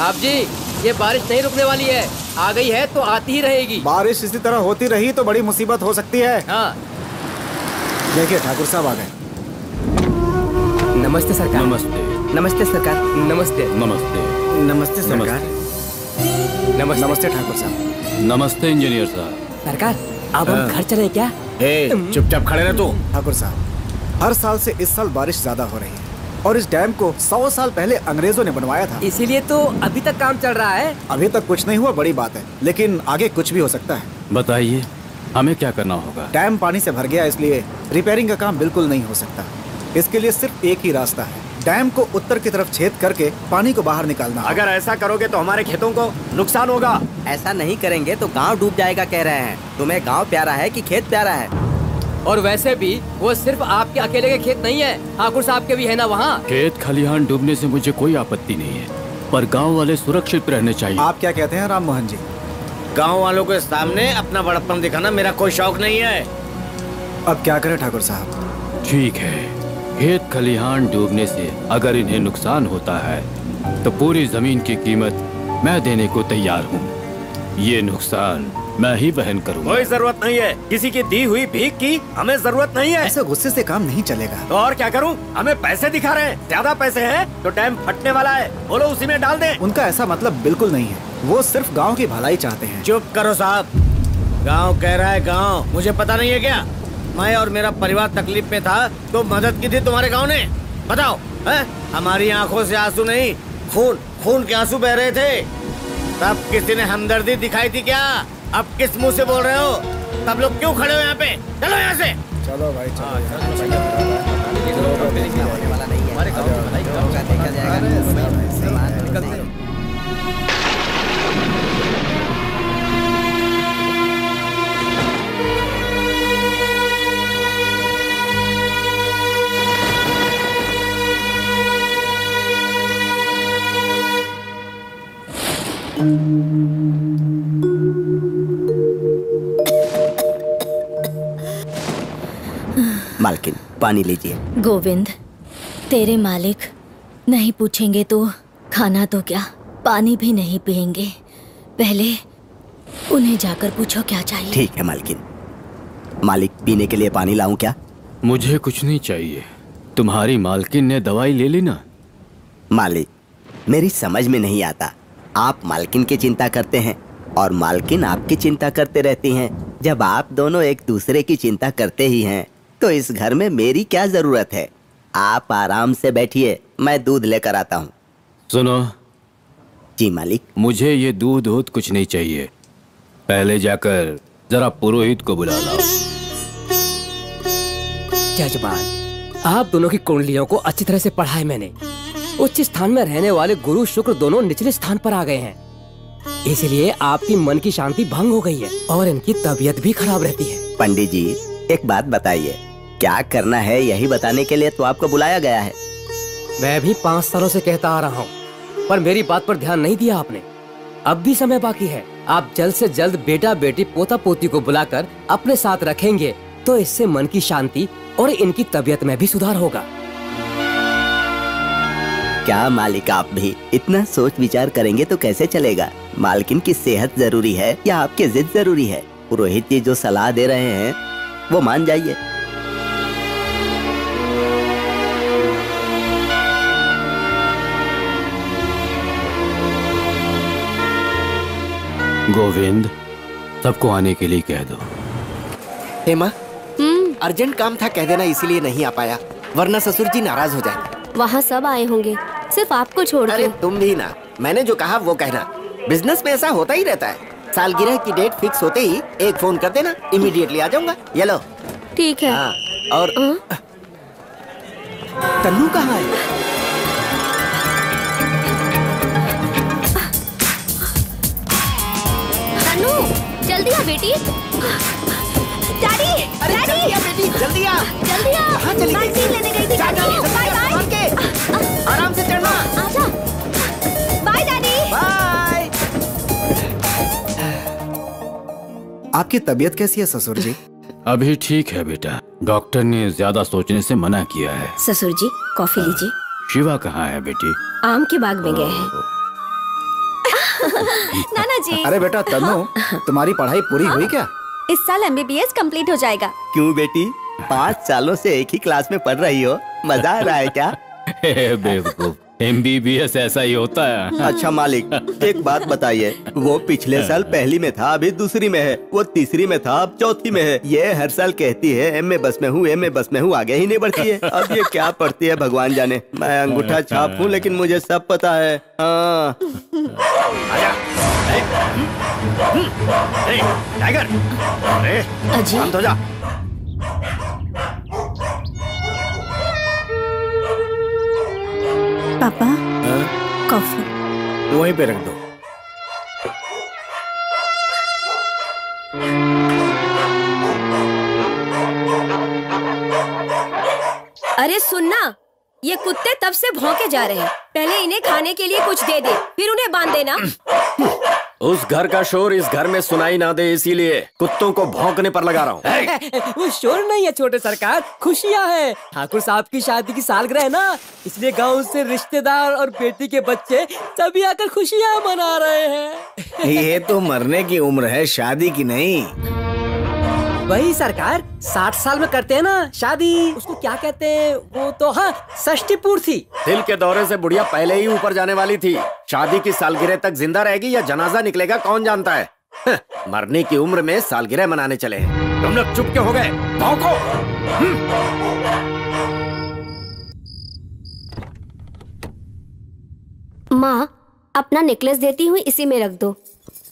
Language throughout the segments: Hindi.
साहब जी, ये बारिश नहीं रुकने वाली है। आ गई है तो आती ही रहेगी। बारिश इसी तरह होती रही तो बड़ी मुसीबत हो सकती है। हाँ। देखिए ठाकुर साहब आ गए। नमस्ते सरकार। नमस्ते। नमस्ते सरकार। नमस्ते। नमस्ते। नमस्ते सरकार। नमस्ते। नमस्ते ठाकुर साहब। नमस्ते इंजीनियर साहब। सरकार, अब हम घर चले क्या? चुपचाप खड़े रह तू। ठाकुर साहब, हर साल से इस साल बारिश ज्यादा हो रही है और इस डैम को 100 साल पहले अंग्रेजों ने बनवाया था। इसीलिए तो अभी तक काम चल रहा है। अभी तक कुछ नहीं हुआ, बड़ी बात है, लेकिन आगे कुछ भी हो सकता है। बताइए हमें क्या करना होगा? डैम पानी से भर गया, इसलिए रिपेयरिंग का काम बिल्कुल नहीं हो सकता। इसके लिए सिर्फ एक ही रास्ता है, डैम को उत्तर की तरफ छेद करके पानी को बाहर निकालना। अगर ऐसा करोगे तो हमारे खेतों को नुकसान होगा। ऐसा नहीं करेंगे तो गांव डूब जाएगा कह रहे हैं। तुम्हें गांव प्यारा है कि खेत प्यारा है? और वैसे भी वो सिर्फ आपके अकेले के खेत नहीं है, ठाकुर साहब के भी है ना वहाँ। खेत खलिहान डूबने से मुझे कोई आपत्ति नहीं है, पर गांव वाले सुरक्षित रहने चाहिए। आप क्या कहते हैं राम मोहन जी? गांव वालों के सामने अपना बड़प्पन दिखाना मेरा कोई शौक नहीं है। अब क्या करें ठाकुर साहब? ठीक है, खेत खलिहान डूबने से अगर इन्हें नुकसान होता है तो पूरी जमीन की कीमत मैं देने को तैयार हूँ। ये नुकसान मैं ही वहन करूँगा। कोई जरूरत नहीं है किसी की दी हुई भीख की, हमें जरूरत नहीं है। ऐसे गुस्से से काम नहीं चलेगा। तो और क्या करूँ? हमें पैसे दिखा रहे हैं, ज्यादा पैसे हैं तो डैम फटने वाला है, बोलो उसी में डाल दें। उनका ऐसा मतलब बिल्कुल नहीं है, वो सिर्फ गांव की भलाई चाहते हैं। चुप करो साहब, गांव कह रहा है गांव, मुझे पता नहीं है क्या? मैं और मेरा परिवार तकलीफ में था तो मदद की थी तुम्हारे गांव ने, बताओ है? हमारी आंखों से आंसू नहीं, खून खून के आंसू बह रहे थे, तब किसी ने हमदर्दी दिखाई थी क्या? अब किस मुंह से बोल रहे हो? तब लोग क्यों खड़े हो यहाँ पे? चलो यहाँ से। चलो भाई चलो। मालकिन पानी लीजिए। गोविंद, तेरे मालिक नहीं पूछेंगे तो खाना तो क्या, पानी भी नहीं पिएंगे। पहले उन्हें जाकर पूछो क्या चाहिए। ठीक है मालकिन। मालिक, पीने के लिए पानी लाऊं क्या? मुझे कुछ नहीं चाहिए, तुम्हारी मालकिन ने दवाई ले ली ना। मालिक, मेरी समझ में नहीं आता, आप मालकिन की चिंता करते हैं और मालकिन आपकी चिंता करते रहती हैं। जब आप दोनों एक दूसरे की चिंता करते ही हैं तो इस घर में मेरी क्या जरूरत है? आप आराम से बैठिए, मैं दूध लेकर आता हूँ। सुनो। जी मालिक। मुझे ये दूध कुछ नहीं चाहिए, पहले जाकर जरा पुरोहित को बुला लाओ। जजमान, आप दोनों की कुंडलियों को अच्छी तरह से पढ़ा है मैंने। उच्च स्थान में रहने वाले गुरु शुक्र दोनों निचले स्थान पर आ गए हैं, इसलिए आपकी मन की शांति भंग हो गई है और इनकी तबीयत भी खराब रहती है। पंडित जी, एक बात बताइए, क्या करना है यही बताने के लिए तो आपको बुलाया गया है। मैं भी 5 सालों से कहता आ रहा हूँ, पर मेरी बात पर ध्यान नहीं दिया आपने। अब भी समय बाकी है, आप जल्द से जल्द बेटा बेटी पोता पोती को बुलाकर अपने साथ रखेंगे तो इससे मन की शांति और इनकी तबीयत में भी सुधार होगा। क्या मालिक, आप भी इतना सोच विचार करेंगे तो कैसे चलेगा? मालकिन की सेहत जरूरी है या आपकी जिद जरूरी है? पुरोहित जी जो सलाह दे रहे हैं वो मान जाइए। गोविंद, सबको आने के लिए कह दो। हेमा, अर्जेंट काम था कह देना, इसीलिए नहीं आ पाया, वरना ससुर जी नाराज हो जाए। वहाँ सब आए होंगे, सिर्फ आपको छोड़ के। अरे तुम भी ना, मैंने जो कहा वो कहना। बिजनेस में ऐसा होता ही रहता है, सालगिरह की डेट फिक्स होते ही एक फोन कर देना, इमीडिएटली आ जाऊंगा। ये लो। ठीक है। हाँ, और तन्नू कहाँ है? तन्नू, जल्दी आ बेटी। डैडी, अरे जल्दी आ बेटी, जल्दी आ। जल्दी आ। कहाँ चली गई? वैक्सीन लेने गई थी। Bye bye. आराम से चढ़ना। आजा। Bye daddy. बाय। आपकी तबीयत कैसी है ससुर जी? अभी ठीक है बेटा, डॉक्टर ने ज्यादा सोचने से मना किया है। ससुर जी, कॉफी लीजिए। शिवा कहाँ है बेटी? आम के बाग में गए हैं। नाना जी। अरे बेटा तन्नू, तुम्हारी पढ़ाई पूरी हुई क्या? इस साल MBBS कंप्लीट हो जाएगा। क्यों बेटी, 5 सालों से एक ही क्लास में पढ़ रही हो, मजा आ रहा है क्या? बेवकूफ, MBBS ऐसा ही होता है। अच्छा मालिक, एक बात बताइए, वो पिछले साल पहली में था, अभी दूसरी में है, वो तीसरी में था, अब चौथी में है। ये हर साल कहती है MA बस में हूँ, MA बस में हूँ, आगे ही नहीं बढ़ती है। अब ये क्या पढ़ती है भगवान जाने। मैं अंगूठा छाप हूँ लेकिन मुझे सब पता है। हाँ। टाइगर, अरे अजी। शांत हो जा। पापा, कॉफी वहीं पे रख दो। अरे सुनना, ये कुत्ते तब से भौंके जा रहे हैं। पहले इन्हें खाने के लिए कुछ दे दे, फिर उन्हें बांध देना। उस घर का शोर इस घर में सुनाई ना दे, इसीलिए कुत्तों को भौंकने पर लगा रहा हूँ। वो शोर नहीं है छोटे सरकार, खुशियाँ हैं। ठाकुर साहब की शादी की सालगिरह है ना, इसलिए गांव से रिश्तेदार और बेटी के बच्चे सभी आकर खुशियाँ मना रहे हैं। ये तो मरने की उम्र है, शादी की नहीं। वही सरकार, 60 साल में करते हैं ना शादी, उसको क्या कहते हैं वो तो, हाँ, षष्ठी पूर्ति। दिल के दौरे से बुढ़िया पहले ही ऊपर जाने वाली थी। शादी की सालगिरह तक जिंदा रहेगी या जनाजा निकलेगा कौन जानता है। मरने की उम्र में सालगिरह मनाने चले हैं। तुम लोग चुप क्यों हो गए? भौंको। माँ, अपना नेकलेस देती हूँ, इसी में रख दो।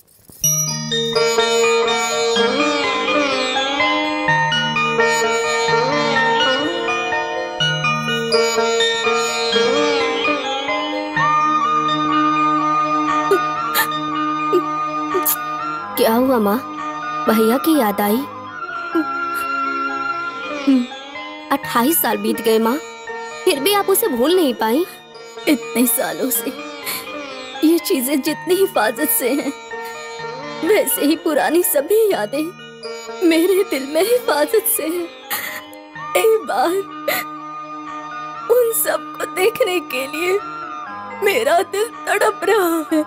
क्या हुआ माँ? भैया की याद आई? 28 साल बीत गए माँ, फिर भी आप उसे भूल नहीं पाई? इतने सालों से ये चीजें जितनी हिफाजत से हैं, वैसे ही पुरानी सभी यादें मेरे दिल में हिफाजत से हैं। एक बार उन सब को देखने के लिए मेरा दिल तड़प रहा है।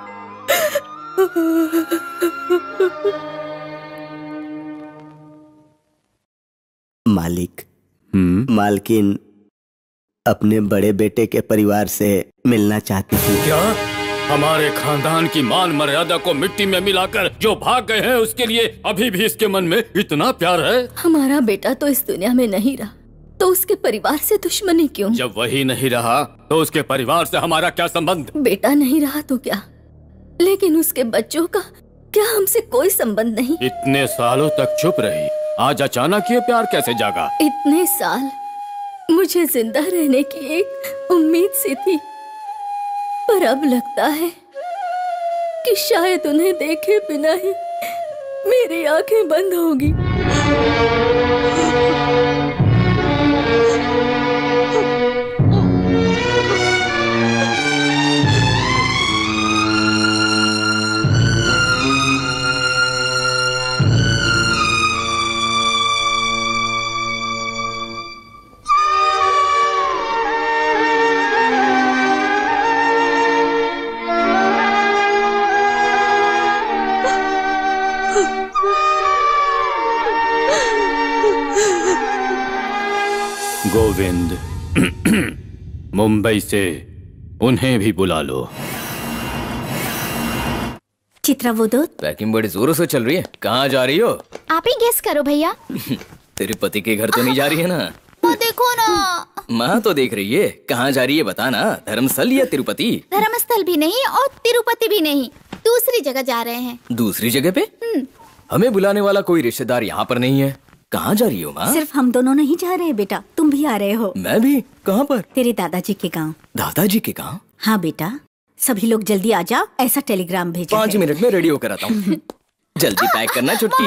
मालिक, मालकिन अपने बड़े बेटे के परिवार से मिलना चाहती थी। क्या? हमारे खानदान की मान मर्यादा को मिट्टी में मिलाकर जो भाग गए हैं, उसके लिए अभी भी इसके मन में इतना प्यार है? हमारा बेटा तो इस दुनिया में नहीं रहा, तो उसके परिवार से दुश्मनी क्यों? जब वही नहीं रहा तो उसके परिवार से हमारा क्या संबंध? बेटा नहीं रहा तो क्या, लेकिन उसके बच्चों का क्या हमसे कोई संबंध नहीं? इतने सालों तक चुप रही, आज अचानक ये प्यार कैसे जागा? इतने साल मुझे जिंदा रहने की एक उम्मीद सी थी, पर अब लगता है कि शायद उन्हें देखे बिना ही मेरी आंखें बंद होगी। गोविंद, मुंबई से उन्हें भी बुला लो। चित्रा, वो दो। पैकिंग बड़ी जोरों से चल रही है। कहाँ जा रही हो? आप ही गेस करो भैया। तेरे पति के घर तो नहीं जा रही है ना? वो देखो ना। माँ तो देख रही है। कहाँ जा रही है बता ना, धर्मस्थल या तिरुपति? धर्मस्थल भी नहीं और तिरुपति भी नहीं, दूसरी जगह जा रहे हैं। दूसरी जगह पे? हमें बुलाने वाला कोई रिश्तेदार यहाँ पर नहीं है। कहाँ जा रही हो माँ? सिर्फ हम दोनों नहीं जा रहे बेटा, तुम भी आ रहे हो। मैं भी? कहाँ पर? तेरे दादाजी के गाँव। दादाजी के गाँव? हाँ बेटा, सभी लोग जल्दी आ जाओ, ऐसा टेलीग्राम भेजा 5 मिनट में रेडी होकर आता हूँ। जल्दी पैक करना छुट्टी।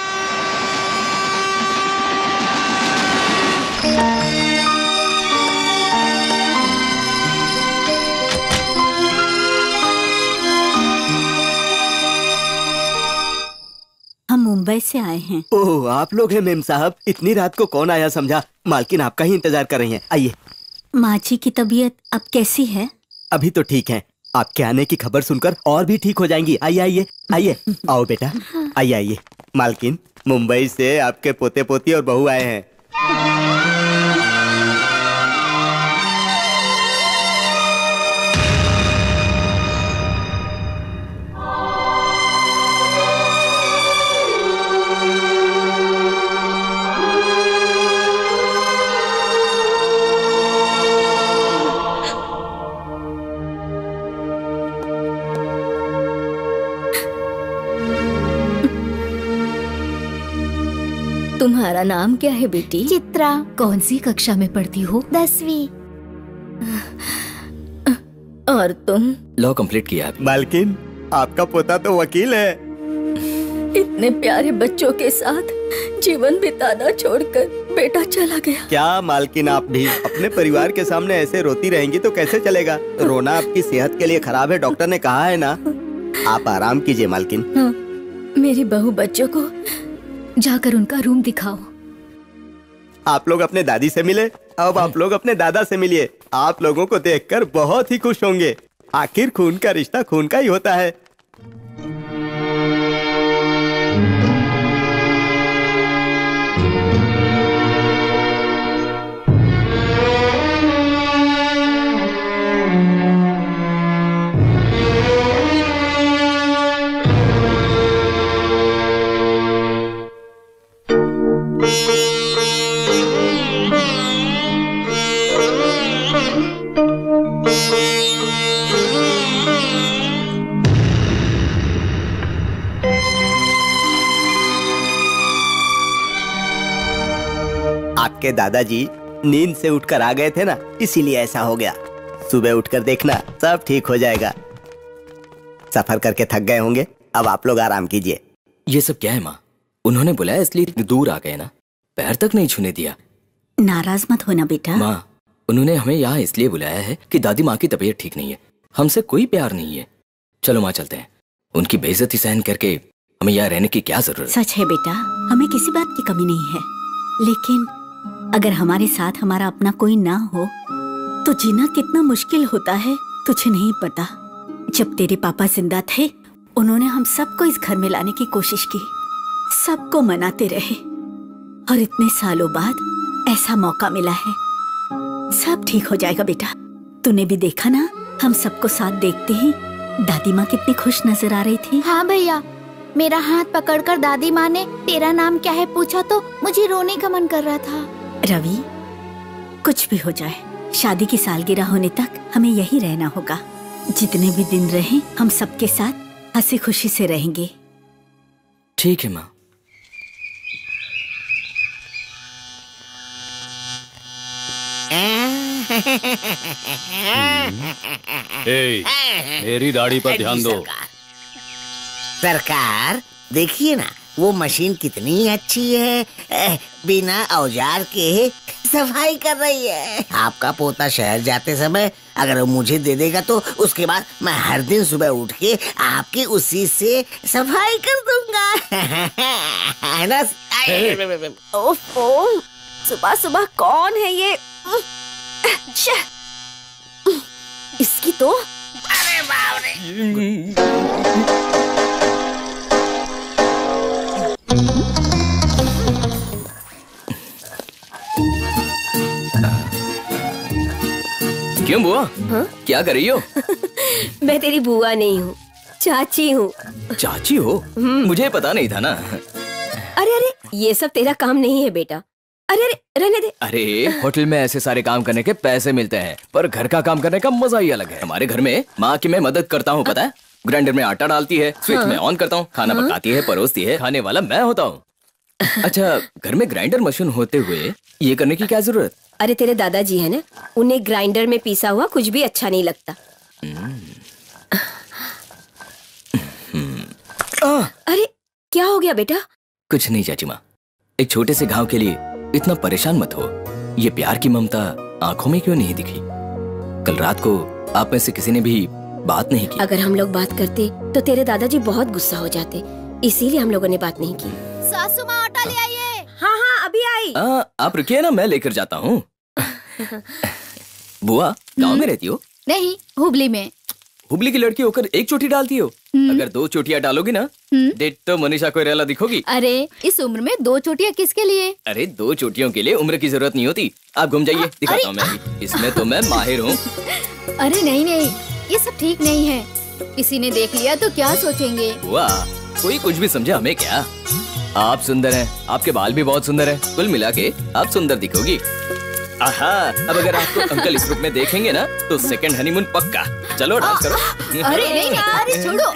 हम मुंबई से आए हैं। ओह, आप लोग हैं मेम साहब। इतनी रात को कौन आया समझा। मालकिन आपका ही इंतजार कर रही हैं। आइए। माँ जी की तबीयत अब कैसी है? अभी तो ठीक है, आपके आने की खबर सुनकर और भी ठीक हो जाएंगी। आइए आइए आइए, आओ बेटा, आइए आइए। मालकिन, मुंबई से आपके पोते पोती और बहू आए हैं। तुम्हारा नाम क्या है बेटी? चित्रा। कौन सी कक्षा में पढ़ती हो? 10वीं। और तुम? लॉ कंप्लीट किया। मालकिन, आपका पोता तो वकील है। इतने प्यारे बच्चों के साथ जीवन बिताना छोड़कर बेटा चला गया। क्या मालकिन, आप भी अपने परिवार के सामने ऐसे रोती रहेंगी तो कैसे चलेगा? रोना आपकी सेहत के लिए खराब है, डॉक्टर ने कहा है ना। आप आराम कीजिए मालकिन। हाँ, मेरी बहू बच्चों को जाकर उनका रूम दिखाओ। आप लोग अपने दादी से मिले, अब आप लोग अपने दादा से मिलिए। आप लोगों को देखकर बहुत ही खुश होंगे। आखिर खून का रिश्ता खून का ही होता है। आपके दादाजी नींद से उठकर आ गए थे ना, इसीलिए ऐसा हो गया। सुबह उठकर देखना, सब ठीक हो जाएगा। सफर करके थक गए होंगे, अब आप लोग आराम कीजिए। ये सब क्या है माँ? उन्होंने बुलाया इसलिए दूर आ गए ना, पैर तक नहीं छूने दिया। नाराज मत होना बेटा। माँ, उन्होंने हमें यहाँ इसलिए बुलाया है कि दादी माँ की तबीयत ठीक नहीं है, हमसे कोई प्यार नहीं है। चलो माँ चलते हैं। उनकी बेइज्जती सहन करके हमें यहाँ रहने की क्या जरूरत? सच है बेटा, हमें किसी बात की कमी नहीं है, लेकिन अगर हमारे साथ हमारा अपना कोई ना हो तो जीना कितना मुश्किल होता है, तुझे नहीं पता। जब तेरे पापा जिंदा थे, उन्होंने हम सबको इस घर में लाने की कोशिश की, सबको मनाते रहे, और इतने सालों बाद ऐसा मौका मिला है। सब ठीक हो जाएगा बेटा। तूने भी देखा ना, हम सबको साथ देखते ही दादी माँ कितनी खुश नजर आ रही थी। हाँ भैया, मेरा हाथ पकड़कर दादी माँ ने तेरा नाम क्या है पूछा तो मुझे रोने का मन कर रहा था। रवि, कुछ भी हो जाए, शादी की सालगिरह होने तक हमें यही रहना होगा। जितने भी दिन रहे, हम सबके साथ हंसी खुशी से रहेंगे। ठीक है माँ। मेरी दाढ़ी पर ध्यान दो। सरकार देखिए ना, वो मशीन कितनी अच्छी है, बिना औजार के सफाई कर रही है। आपका पोता शहर जाते समय अगर वो मुझे दे देगा तो उसके बाद मैं हर दिन सुबह उठ के आपकी उसी से सफाई कर दूंगा। है ना? ओफो, सुबह सुबह कौन है ये? इसकी तो अरे बाप रे। क्यों बुआ? हाँ? क्या कर रही हो? मैं तेरी बुआ नहीं हूँ, चाची हूँ। चाची हो? मुझे पता नहीं था ना। अरे अरे, ये सब तेरा काम नहीं है बेटा। अरे अरे, रहने दे। अरे, होटल में ऐसे सारे काम करने के पैसे मिलते हैं, पर घर का काम करने का मजा ही अलग है। हमारे घर में माँ की मैं मदद करता हूँ, पता है? ग्राइंडर में आटा डालती है, स्विच में ऑन करता हूँ, खाना पकाती है, परोसती है, खाने वाला मैं होता हूँ। अच्छा, घर में ग्राइंडर मशीन होते हुए ये करने की क्या जरूरत? अरे तेरे दादाजी है ना, उन्हें ग्राइंडर में पीसा हुआ कुछ भी अच्छा नहीं लगता। अरे क्या हो गया बेटा? कुछ नहीं चाची माँ, एक छोटे से घाव के लिए इतना परेशान मत हो। ये प्यार की ममता आंखों में क्यों नहीं दिखी? कल रात को आप में से किसी ने भी बात नहीं की। अगर हम लोग बात करते तो तेरे दादाजी बहुत गुस्सा हो जाते, इसीलिए हम लोगों ने बात नहीं की। सासू माँ आटा ले आइए। हाँ हाँ, अभी आई। आप रुकिए ना, मैं लेकर जाता हूँ। बुआ, गाँव में रहती हो? नहीं, हुबली में। हुबली की लड़की होकर एक चोटी डालती हो? अगर 2 चोटियां डालोगी ना, डेट तो मनीषा कोइराला दिखोगी। अरे इस उम्र में 2 चोटियां किसके लिए? अरे 2 चोटियों के लिए उम्र की जरूरत नहीं होती। आप घूम जाइए, दिखाता हूँ मैं अभी। इसमें तो मैं माहिर हूँ। अरे नहीं नहीं, ये सब ठीक नहीं है। किसी ने देख लिया तो क्या सोचेंगे? वाह, कोई कुछ भी समझे, हमें क्या। आप सुंदर हैं, आपके बाल भी बहुत सुंदर हैं। कुल मिला के आप सुंदर दिखोगी। आहा, अब अगर आपको अंकल इस रूप में देखेंगे ना तो सेकंड हनीमून पक्का। चलो डांस करो। अरे नहीं नहीं, अरे छोड़ो।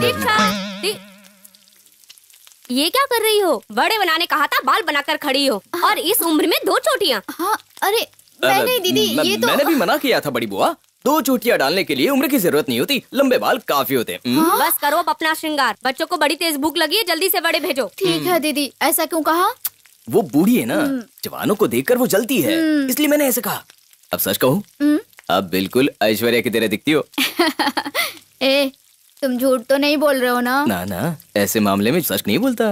ये क्या कर रही हो? बड़े बनाने कहा था, बाल बनाकर खड़ी हो और इस उम्र में 2 चोटियां। हाँ, अरे नहीं दीदी, ये तो मैंने भी मना किया था बड़ी बुआ। 2 चोटियां डालने के लिए उम्र की जरूरत नहीं होती, लंबे बाल काफी होते हैं। बस करो अब अपना श्रृंगार। बच्चों को बड़ी तेज भूख लगी है, जल्दी से बड़े भेजो। ठीक है दीदी, ऐसा क्यों कहा? वो बूढ़ी है ना, जवानों को देखकर वो जलती है, इसलिए मैंने ऐसे कहा। अब सच कहूँ, अब बिल्कुल ऐश्वर्या की तरह दिखती हो। ए, तुम झूठ तो नहीं बोल रहे हो ना? ना ना, ऐसे मामले में सच नहीं बोलता।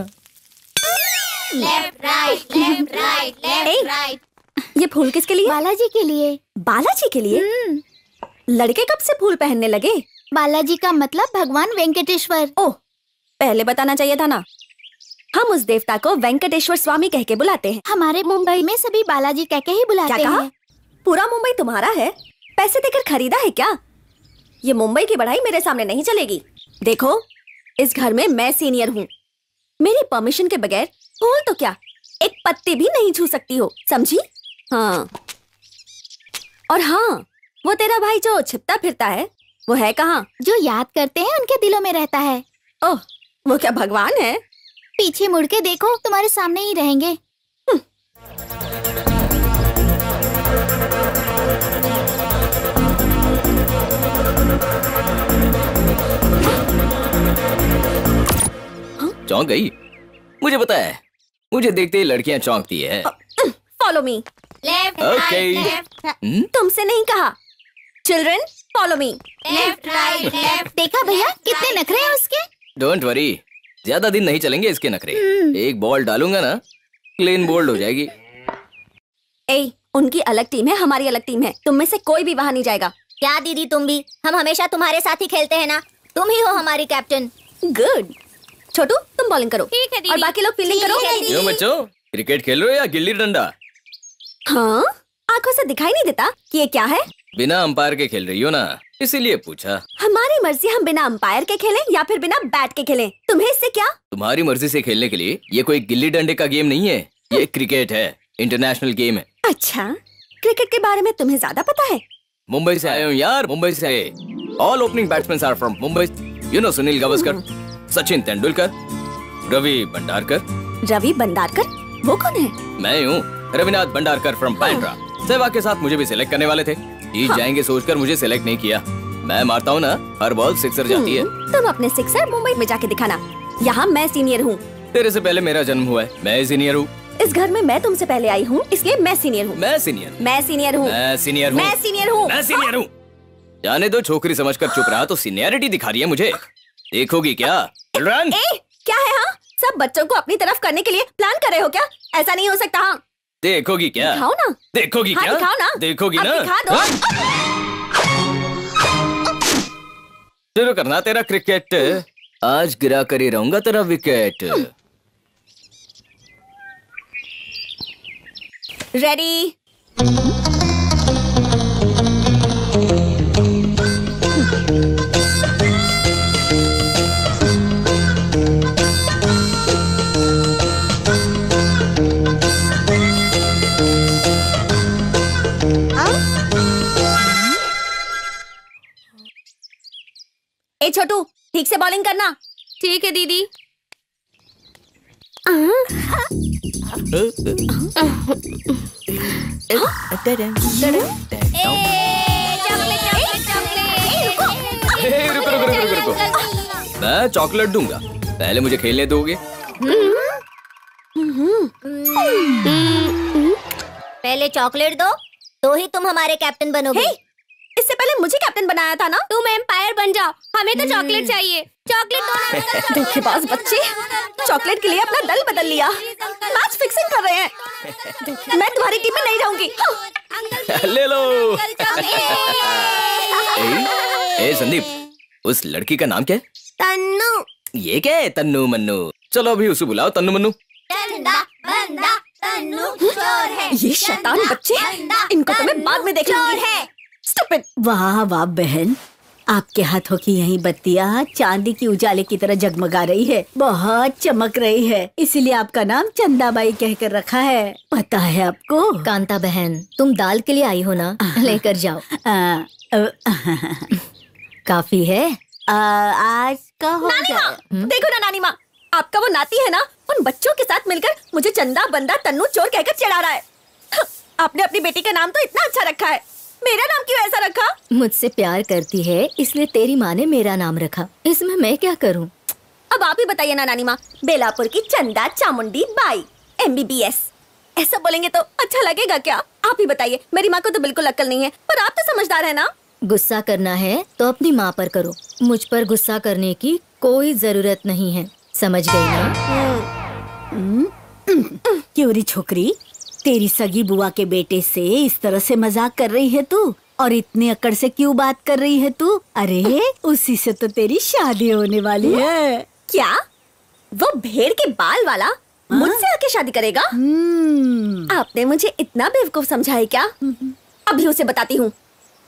Left right, left right, left right. ये फूल किसके लिए? बालाजी के लिए। बालाजी के लिए? लड़के कब से फूल पहनने लगे? बालाजी का मतलब भगवान वेंकटेश्वर। ओह, पहले बताना चाहिए था ना। हम उस देवता को वेंकटेश्वर स्वामी कह के बुलाते हैं। हमारे मुंबई में सभी बालाजी कह के ही बुलाते हैं। पूरा मुंबई तुम्हारा है? पैसे देकर खरीदा है क्या? ये मुंबई की बढ़ाई मेरे सामने नहीं चलेगी। देखो, इस घर में मैं सीनियर हूँ। मेरी परमिशन के बगैर फूल तो क्या, एक पत्ती भी नहीं छू सकती हो, समझी? हाँ। और हाँ, वो तेरा भाई जो छिपता फिरता है, वो है कहाँ? जो याद करते हैं उनके दिलों में रहता है। ओह, वो क्या भगवान है? पीछे मुड़ के देखो, तुम्हारे सामने ही रहेंगे। चौंक गई? मुझे पता है, मुझे देखते ही लड़कियां चौंकती है। Follow me. Left right. तुमसे नहीं कहा। Children, follow me. Left right left. देखा भैया, कितने नखरे हैं उसके। डोंट वरी, ज्यादा दिन नहीं चलेंगे इसके नखरे। एक बॉल डालूंगा ना, क्लीन बोल्ड हो जाएगी। ए, उनकी अलग टीम है, हमारी अलग टीम है। तुम में से कोई भी वहाँ नहीं जाएगा। क्या दीदी, तुम भी? हम हमेशा तुम्हारे साथ ही खेलते हैं ना। तुम ही हो हमारी कैप्टन। गुड। छोटू, तुम बॉलिंग करो। ठीक है दीदी। और बाकी लोग फील्डिंग करो। क्यों बच्चों, क्रिकेट खेल रहे हो या गिल्ली डंडा? हाँ, आंखों से दिखाई नहीं देता कि ये क्या है? बिना अंपायर के खेल रही हो ना, इसीलिए पूछा। हमारी मर्जी, हम बिना अंपायर के खेलें या फिर बिना बैट के खेलें, तुम्हें इससे क्या? तुम्हारी मर्जी से खेलने के लिए ये कोई गिल्ली डंडे का गेम नहीं है, ये क्रिकेट है, इंटरनेशनल गेम है। अच्छा, क्रिकेट के बारे में तुम्हें ज्यादा पता है? मुंबई से आए हूँ यार, मुंबई से आए। All opening batsman are from Mumbai. You know Sunil Gavaskar, Sachin Tendulkar, Ravi Bhandarkar. Ravi Bhandarkar? वो कौन है? मैं हूँ, रविनाथ भंडारकर फ्रॉम बांद्रा। सहवाग के साथ मुझे भी सिलेक्ट करने वाले थे, जीत जाएंगे सोचकर मुझे सिलेक्ट नहीं किया। मैं मारता हूँ ना, हर बॉल सिक्सर जाती है। तुम अपने सिक्सर मुंबई में जाके दिखाना। यहाँ मैं सीनियर हूँ। तेरे से पहले मेरा जन्म हुआ है, मैं सीनियर हूँ। इस घर में मैं तुमसे पहले आई हूँ, इसलिए मैं सीनियर हूँ। मैं सीनियर, मैं सीनियर हूँ, मैं सीनियर हूँ, मैं सीनियर हूँ, मैं सीनियर हूँ। जाने दो, छोकरी समझकर चुप रहा तो सीनियरिटी दिखा रही है मुझे। देखोगी क्या? क्या है? हाँ, सब बच्चों को अपनी तरफ करने के लिए प्लान कर रहे हो क्या? ऐसा नहीं हो सकता। हाँ, देखोगी क्या? दिखाओ ना। देखोगी क्या? दिखाओ ना। देखोगी ना? दिखा दो। शुरू करना तेरा क्रिकेट, आज गिरा कर ही रहूंगा तेरा विकेट। रेडी। ए छोटू, ठीक से बॉलिंग करना। ठीक है दीदी। रुको रुको रुको रुको, मैं चॉकलेट दूंगा, पहले मुझे खेलने दोगे? पहले चॉकलेट दो, तो ही तुम हमारे कैप्टन बनोगे। इससे पहले मुझे कैप्टन बनाया था ना। तुम एम्पायर बन जाओ, हमें तो चॉकलेट चाहिए। चॉकलेट दो। धोखेबाज बच्चे, चॉकलेट के लिए अपना दल बदल लिया। मैच फिक्सिंग कर रहे हैं। मैं तुम्हारी टीम में नहीं जाऊंगी। ले लो। ए संदीप, उस लड़की का नाम क्या है? तन्नू। ये क्या है तन्नू मन्नू? चलो अभी उसे बुलाओ तन्नू मन्नू। चंदा बंदा तन्नू चोर है। ये शैतान बच्चे, इनको तो मैं बाद में देख लूंगी। Stupid। वाह वाह बहन, आपके हाथों की यही बत्तियाँ चांदी की उजाले की तरह जगमगा रही है, बहुत चमक रही है, इसीलिए आपका नाम चंदाबाई कहकर रखा है। पता है आपको? कांता बहन, तुम दाल के लिए आई हो ना, लेकर जाओ। काफी है। आज का हो नानी माँ, देखो ना नानी माँ, आपका वो नाती है ना, उन बच्चों के साथ मिलकर मुझे चंदा बंदा तन्नू चोर कहकर चिढ़ा रहा है। आपने अपनी बेटी का नाम तो इतना अच्छा रखा है, मेरा नाम क्यों ऐसा रखा? मुझसे प्यार करती है इसलिए तेरी माँ ने मेरा नाम रखा, इसमें मैं क्या करूँ? अब आप ही बताइए ना नानी माँ, बेलापुर की चंदा चामुंडी बाई MBBS ऐसा बोलेंगे तो अच्छा लगेगा क्या? आप ही बताइए, मेरी माँ को तो बिल्कुल अक्ल नहीं है, पर आप तो समझदार है ना। गुस्सा करना है तो अपनी माँ पर करो, मुझ पर गुस्सा करने की कोई जरूरत नहीं है, समझ गई ना? क्यों री छोकरी, तेरी सगी बुआ के बेटे से इस तरह से मजाक कर रही है तू, और इतनी अकड़ से क्यों बात कर रही है तू? अरे उसी से तो तेरी शादी होने वाली है। क्या वो भेड़ के बाल वाला मुझसे आके शादी करेगा? आपने मुझे इतना बेवकूफ समझा है क्या? अभी उसे बताती हूँ।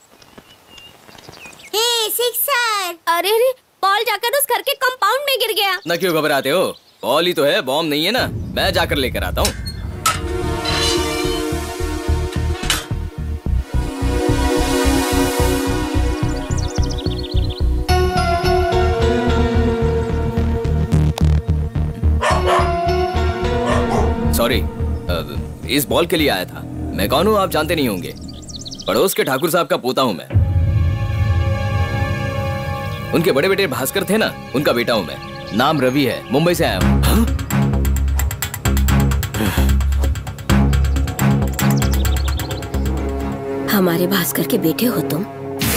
सिक्सर। अरे अरे, बॉल जाकर उस घर के कंपाउंड में गिर गया। ना क्यों घबराते हो? बॉल ही तो है, बॉम्ब नहीं है ना, मैं जाकर लेकर आता हूँ। सॉरी, इस बॉल के लिए आया था। मैं कौन हूँ आप जानते नहीं होंगे, पड़ोस के ठाकुर साहब का पोता हूँ मैं। उनके बड़े बेटे भास्कर थे ना, उनका बेटा हूँ मैं। नाम रवि है, मुंबई से आया हूँ। हमारे भास्कर के बेटे हो तुम?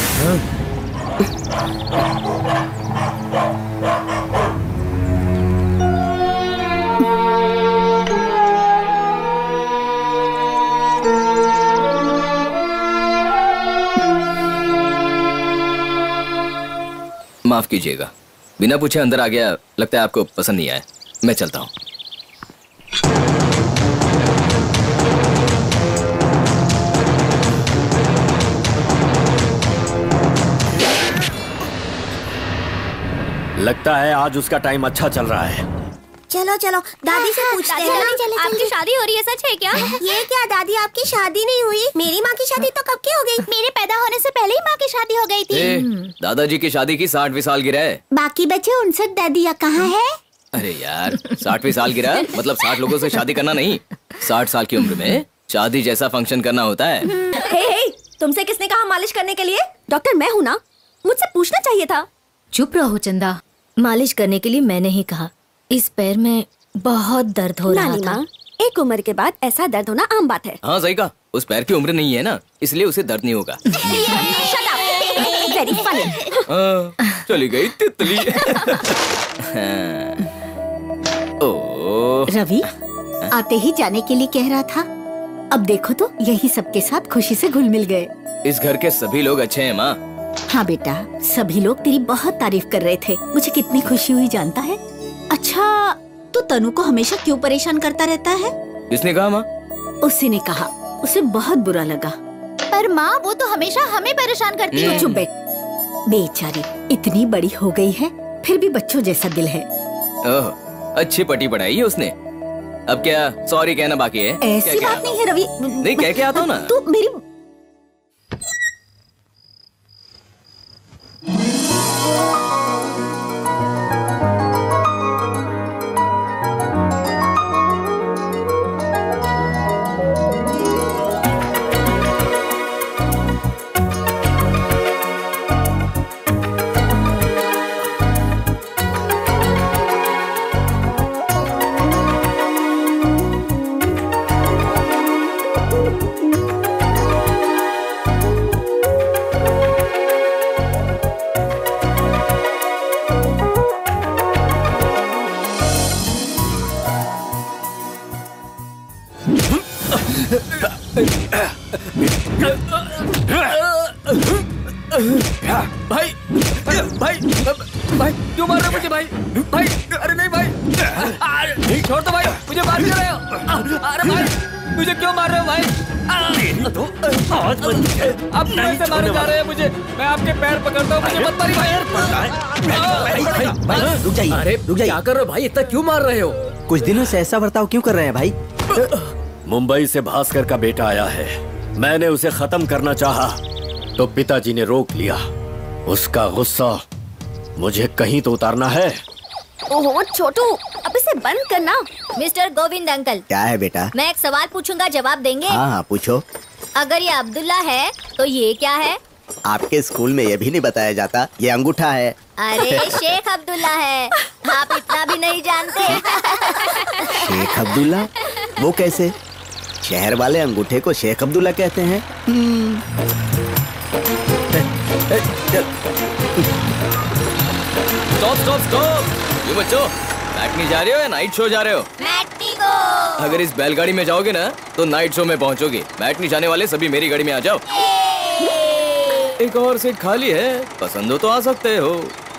माफ कीजिएगा, बिना पूछे अंदर आ गया, लगता है आपको पसंद नहीं आया। मैं चलता हूँ। लगता है आज उसका टाइम अच्छा चल रहा है। चलो चलो दादी से पूछते हैं। आपकी शादी हो रही है, सच है क्या? ये क्या दादी, आपकी शादी नहीं हुई? मेरी माँ की शादी तो कब की हो गई? मेरे पैदा होने से पहले ही माँ की शादी हो गई थी। दादाजी की शादी की 60वीं सालगिरह है। बाकी बचे 59 दादिया कहाँ है? अरे यार, 60वीं सालगिरह मतलब 60 लोगों से शादी करना नहीं, 60 साल की उम्र में शादी जैसा फंक्शन करना होता है। हे, तुमसे किसने कहा मालिश करने के लिए? डॉक्टर मैं हूँ ना, मुझसे पूछना चाहिए था। चुप रहो चंदा, मालिश करने के लिए मैंने ही कहा। इस पैर में बहुत दर्द हो रहा था। एक उम्र के बाद ऐसा दर्द होना आम बात है। हाँ सही कहा, उस पैर की उम्र नहीं है ना, इसलिए उसे दर्द नहीं होगा। Very funny। चली गई तितली। रवि आते ही जाने के लिए कह रहा था, अब देखो तो यही सबके साथ खुशी से घुल मिल गए। इस घर के सभी लोग अच्छे हैं माँ। हाँ बेटा, सभी लोग तेरी बहुत तारीफ कर रहे थे, मुझे कितनी खुशी हुई जानता है। अच्छा, तू तनु को हमेशा क्यों परेशान करता रहता है? किसने कहा माँ? उसी ने कहा, उसे बहुत बुरा लगा। पर माँ वो तो हमेशा हमें परेशान करती है। चुप बैठ, बेचारी इतनी बड़ी हो गई है फिर भी बच्चों जैसा दिल है। ओह, अच्छी पटी पढ़ाई है उसने। अब क्या सॉरी कहना बाकी है? ऐसी बात नहीं है रवि। नहीं, कह के आता हूँ ना। तू मेरी भाई भाई क्यों मार रहे हो मुझे भाई? भाई अरे नहीं भाई, नहीं छोड़ दो भाई, मुझे मार क्यों रहे हो? अरे भाई मुझे क्यों मार रहे हो भाई? आप कैसे मारने जा रहे हैं मुझे? मैं आपके पैर पकड़ता हूँ, मुझे मत मारिए भाई। रुक जाइए, अरे रुक जाइए। क्या कर रहे हो भाई? इतना क्यों मार रहे हो? कुछ दिनों से ऐसा बर्ताव क्यों कर रहे हैं भाई? मुंबई से भास्कर का बेटा आया है। मैंने उसे खत्म करना चाहा तो पिताजी ने रोक लिया। उसका गुस्सा मुझे कहीं तो उतारना है। ओहो छोटू, अब इसे बंद करना। मिस्टर गोविंद अंकल, क्या है बेटा? मैं एक सवाल पूछूंगा, जवाब देंगे? हाँ पूछो। अगर ये अब्दुल्ला है तो ये क्या है? आपके स्कूल में ये भी नहीं बताया जाता, ये अंगूठा है। अरे शेख अब्दुल्ला है, आप इतना भी नहीं जानते। शेख अब्दुल्ला? वो कैसे? शहर वाले अंगूठे को शेख अब्दुल्ला कहते हैं। Stop stop stop! ये बच्चों, मैटनी जा रहे हो या नाइट शो जा रहे हो? मैटनी को। अगर इस बैलगाड़ी में जाओगे ना तो नाइट शो में पहुंचोगे। मैटनी जाने वाले सभी मेरी गाड़ी में आ जाओ। एक और सीट खाली है, पसंद हो तो आ सकते हो।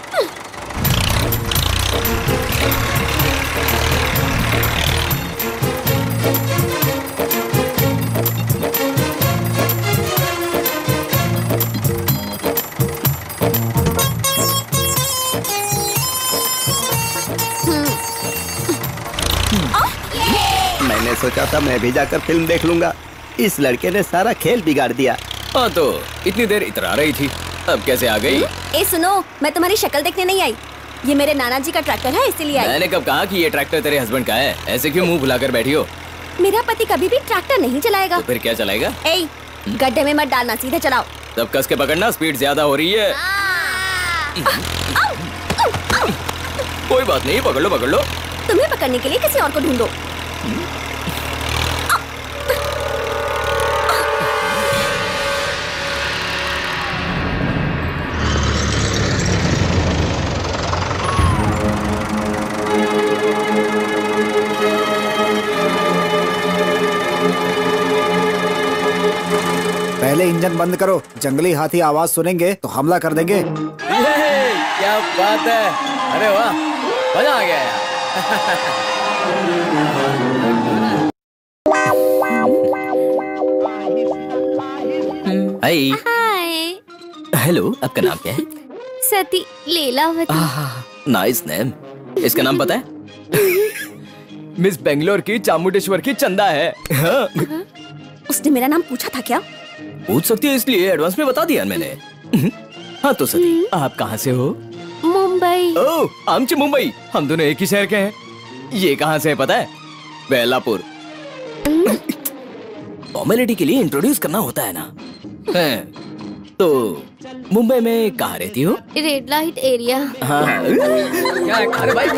मैंने सोचा था मैं भी जाकर फिल्म देख लूंगा, इस लड़के ने सारा खेल बिगाड़ दिया। हाँ तो इतनी देर इतरा रही थी, अब कैसे आ गई? ए सुनो, मैं तुम्हारी शक्ल देखने नहीं आई, ये मेरे नाना जी का ट्रैक्टर है इसीलिए आई। मैंने कब कहा कि ये ट्रैक्टर तेरे हस्बैंड का है? ऐसे क्यों मुंह भुलाकर बैठी हो? मेरा पति कभी भी ट्रैक्टर नहीं चलाएगा। तो फिर क्या चलाएगा? ए, गड्ढे में मत डालना, सीधे चलाओ। तब कस के पकड़ना, स्पीड ज्यादा हो रही है। कोई बात नहीं, पकड़ लो पकड़ लो। तुम्हें पकड़ने के लिए किसी और को ढूंढो। पहले इंजन बंद करो, जंगली हाथी आवाज सुनेंगे तो हमला कर देंगे। क्या बात है, अरे वाह, मजा आ गया यार। हाय। हाय। हेलो, आपका नाम क्या है? सती लीलावती। Nice name. इसका नाम पता है? मिस बेंगलोर की चामुंडेश्वर की चंदा है। हाँ। उसने मेरा नाम पूछा था क्या? पूछ सकती है, इसलिए एडवांस में बता दिया मैंने। हाँ तो सती, आप कहाँ से हो? मुंबई। ओह, आमची मुंबई, हम दोनों एक ही शहर के हैं। ये कहाँ से है पता है? बेलापुर। फॉर्मेलिटी के लिए इंट्रोड्यूस करना होता है ना। तो मुंबई में कहाँ रहती हो? Red light area. हाँ। क्या? अरे भाई,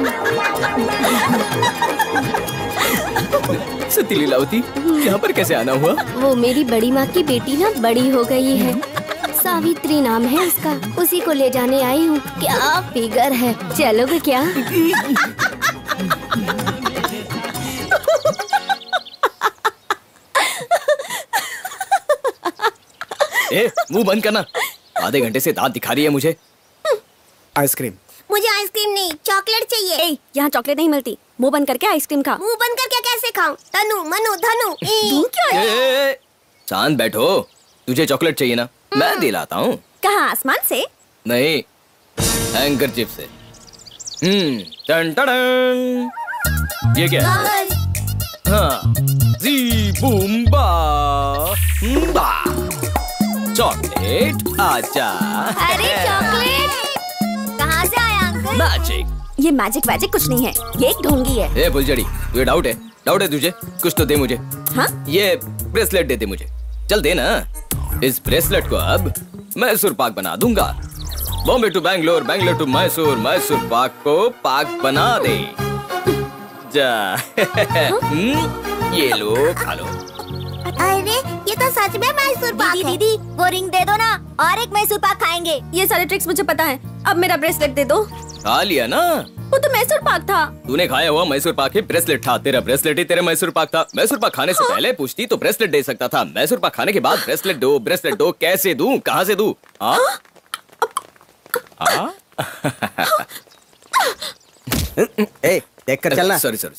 सती लीलावती, यहाँ पर कैसे आना हुआ? वो मेरी बड़ी माँ की बेटी ना बड़ी हो गई है, सावित्री नाम है उसका, उसी को ले जाने आई हूँ। क्या फिगर है, चलोगे क्या? ए, मुंह बंद करना, आधे घंटे से दांत दिखा रही है मुझे। आइसक्रीम। मुझे आइसक्रीम नहीं, चॉकलेट चाहिए। यहाँ चॉकलेट नहीं मिलती, मुंह बंद करके आइसक्रीम खा। मुंह बंद करके कैसे खाऊं? तनु मनु धनु। क्या है? शांत बैठो, तुझे चॉकलेट चाहिए ना, मैं दिलाता हूँ। कहाँ, आसमान से? नहीं, हैंकरचीफ से। टन टन। ये क्या है? हाँ, जी बूम्बा बा। चॉकलेट आजा। अरे चॉकलेट कहाँ से आया अंकल? मैजिक। ये मैजिक वैजिक कुछ नहीं है, ये एक ढोंगी है। ए फुलझड़ी, तुझे डाउट है? डाउट है तुझे? कुछ तो दे मुझे। हाँ? ये ब्रेसलेट दे दे मुझे, चल दे ना। इस ब्रेसलेट को अब मैसूर पाक बना दूंगा। बॉम्बे टू बैंगलोर, बैंगलोर टू मैसूर, मैसूर पाक को पाक बना दे। जा। ये लो, खा लो। अरे ये तो सच में मैसूर पाक है। दीदी वो रिंग दे दो ना, और एक मैसूर पाक खाएंगे। ये सारे ट्रिक्स मुझे पता है, अब मेरा ब्रेसलेट दे दो। खा लिया ना? वो तो मैसूर पाक था। तूने खाया हुआ मैसूर पाक ही ब्रेसलेट था, तेरा ब्रेसलेट ही तेरा मैसूर पाक था। मैसूर पाक खाने से पहले पूछती तो ब्रेसलेट दे सकता था, मैसूर पाक खाने के बाद ब्रेसलेट दो, ब्रेसलेट दो, कैसे दूं, कहाँ से दूं? ए, देख कर चलना। Sorry sorry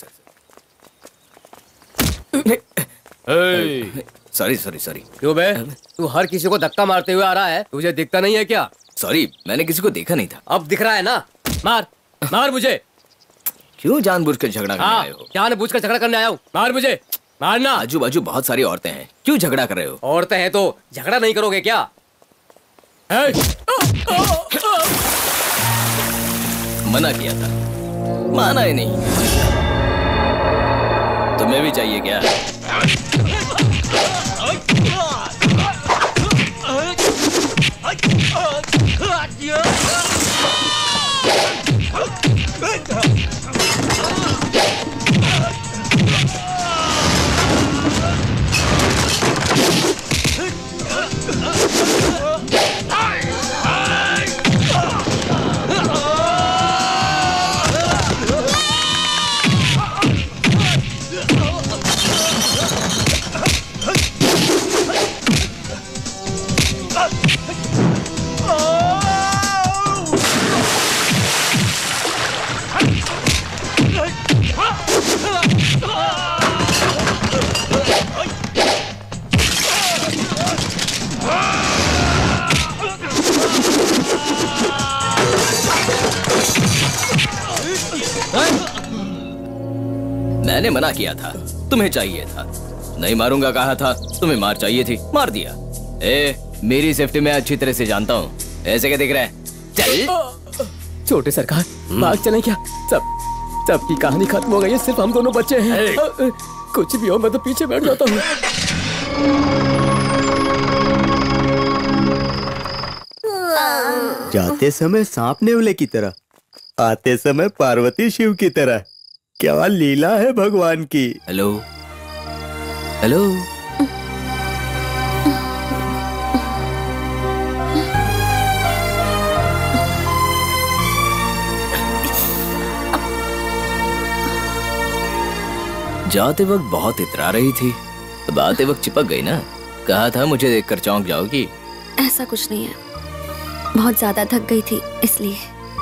sorry sorry sorry. क्यों बे? तू हर किसी को धक्का मारते हुए आ रहा है, तुझे दिखता नहीं है क्या? सॉरी, मैंने किसी को देखा नहीं था। अब दिख रहा है ना? मार मार मुझे। क्यों जानबूझकर झगड़ा करने आए हो? जानबूझकर झगड़ा करने आया हूँ, मार मुझे, मारना। आजू बाजू बहुत सारी औरतें हैं, क्यों झगड़ा कर रहे हो? औरतें हैं तो झगड़ा नहीं करोगे क्या? मना किया था, माना ही नहीं। तुम्हें भी चाहिए क्या? मैंने मना किया था, तुम्हें चाहिए था। नहीं मारूंगा कहा था, तुम्हें मार चाहिए थी, मार दिया। मेरी सेफ्टी मैं अच्छी तरह से जानता हूँ। ऐसे क्या देख रहा है? चल। छोटे सरकार, भाग चले क्या? सबकी कहानी खत्म हो गई है, सिर्फ हम दोनों बच्चे हैं। कुछ भी हो मैं तो पीछे बैठ जाता हूँ। जाते समय सांप नेवले की तरह, आते समय पार्वती शिव की तरह। क्या लीला है भगवान की। Hello hello. जाते वक्त बहुत इतरा रही थी, अब आते वक्त चिपक गई ना। कहा था मुझे देखकर चौंक जाओगी। ऐसा कुछ नहीं है, बहुत ज्यादा थक गई थी इसलिए।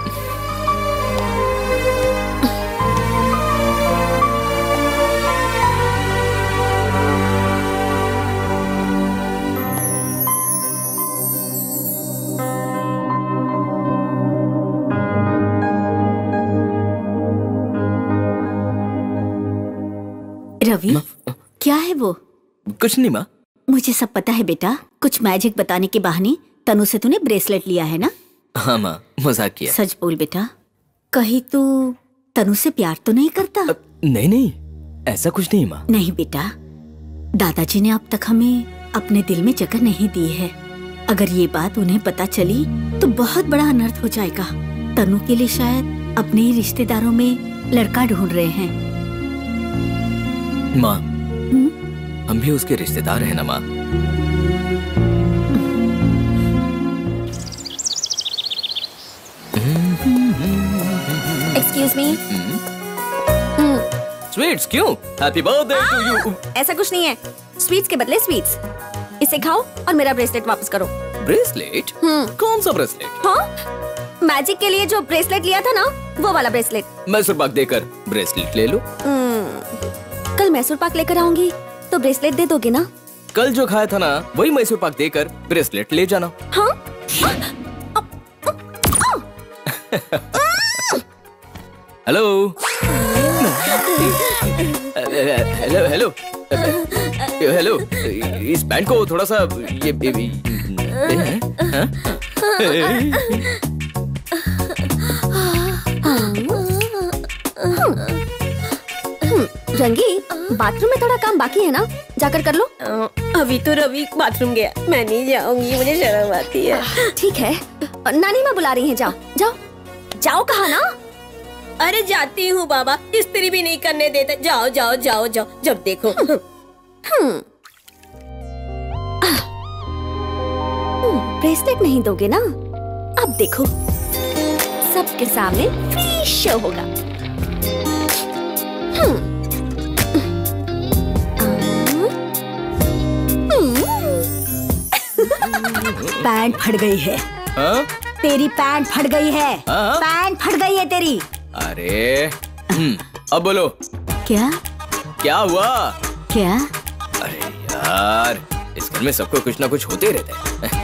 रवि, क्या है वो? कुछ नहीं माँ। मुझे सब पता है बेटा। कुछ मैजिक बताने के बहाने तनु से तूने ब्रेसलेट लिया है ना? हाँ माँ, मजाक किया। सच बोल बेटा, कहीं तू तनु से प्यार तो नहीं करता? नहीं नहीं, ऐसा कुछ नहीं माँ। नहीं बेटा, दादाजी ने अब तक हमें अपने दिल में जगह नहीं दी है। अगर ये बात उन्हें पता चली तो बहुत बड़ा अनर्थ हो जाएगा। तनु के लिए शायद अपने रिश्तेदारों में लड़का ढूंढ रहे हैं। माँ, हम भी उसके रिश्तेदार हैं ना माँ। Excuse me. स्वीट्स क्यों? Happy birthday to you. ऐसा कुछ नहीं है, स्वीट्स के बदले स्वीट्स। इसे खाओ और मेरा ब्रेसलेट वापस करो। ब्रेसलेट? कौन सा ब्रेसलेट? हाँ, मैजिक के लिए जो ब्रेसलेट लिया था ना, वो वाला ब्रेसलेट। मैसूर पाक देकर ब्रेसलेट ले लो। कल मैसूर पाक लेकर आऊंगी तो ब्रेसलेट दे दोगे ना? कल जो खाया था ना, वही मैसूर पाक देकर ब्रेसलेट ले जाना। हाँ? हेलो हेलो हेलो हेलो, इस बैंड को थोड़ा सा रंगी, बाथरूम में थोड़ा काम बाकी है ना, जाकर कर लो। अभी तो रवि बाथरूम गया, मैं नहीं जाऊंगी, मुझे शर्म आती है। ठीक है, नानी माँ बुला रही हैं, जाओ जाओ जाओ। कहा ना? अरे जाती हूँ बाबा, इस्त्री भी नहीं करने देते। जाओ जाओ जाओ जाओ, जब देखो। ब्रेसलेट नहीं दोगे ना? अब देखो, सबके सामने फ्री शो होगा। पैंट फट गई है। हाँ? तेरी पैंट फट गई है। पैंट फट गई है तेरी। अरे अब बोलो। क्या हुआ? क्या? अरे यार, इस घर में सबको कुछ ना कुछ होते ही रहता है।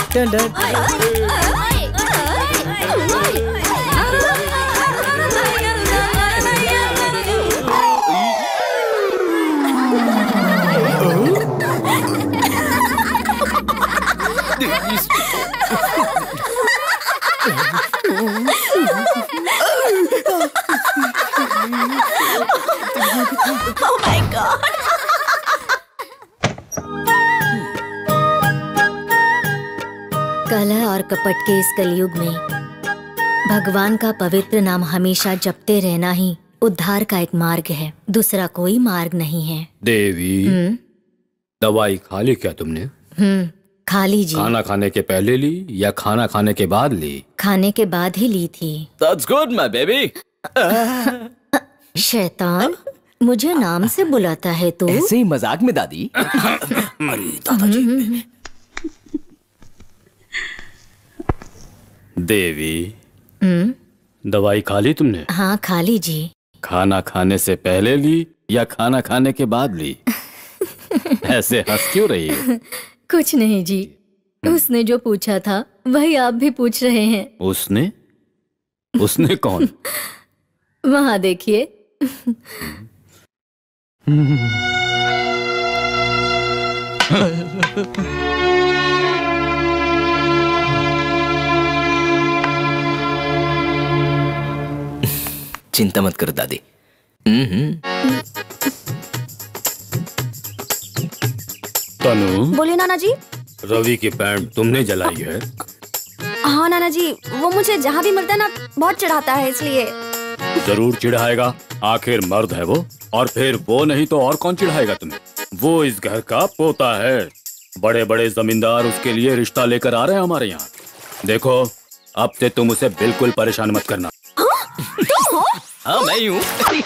Oh my God! कलह और कपट के इस कलयुग में भगवान का पवित्र नाम हमेशा जपते रहना ही उद्धार का एक मार्ग है, दूसरा कोई मार्ग नहीं है। देवी, दवाई खा ली क्या तुमने? खा ली जी। खाना खाने के पहले ली या खाना खाने के बाद ली? खाने के बाद ही ली थी। That's good, my baby. शैतान, मुझे नाम से बुलाता है तू? ऐसे ही मजाक में दादी। अरे दादाजी। देवी, दवाई खा ली तुमने? हाँ खा ली जी। खाना खाने से पहले ली या खाना खाने के बाद ली? ऐसे हंस क्यों रही है? कुछ नहीं जी, उसने जो पूछा था वही आप भी पूछ रहे हैं। उसने? उसने कौन? वहाँ देखिए। चिंता मत करो दादी। तनु, बोलिए नाना जी। रवि की पैंट तुमने जलाई है? हाँ नाना जी, वो मुझे जहाँ भी मिलता है ना बहुत चिढ़ाता है, इसलिए। जरूर चिढ़ाएगा, आखिर मर्द है वो। और फिर वो नहीं तो और कौन चिढ़ाएगा तुम्हें? वो इस घर का पोता है। बड़े बड़े जमींदार उसके लिए रिश्ता लेकर आ रहे हैं हमारे यहाँ। देखो, अब से तुम उसे बिल्कुल परेशान मत करना। तुम हो? हाँ मैं ही हूँ।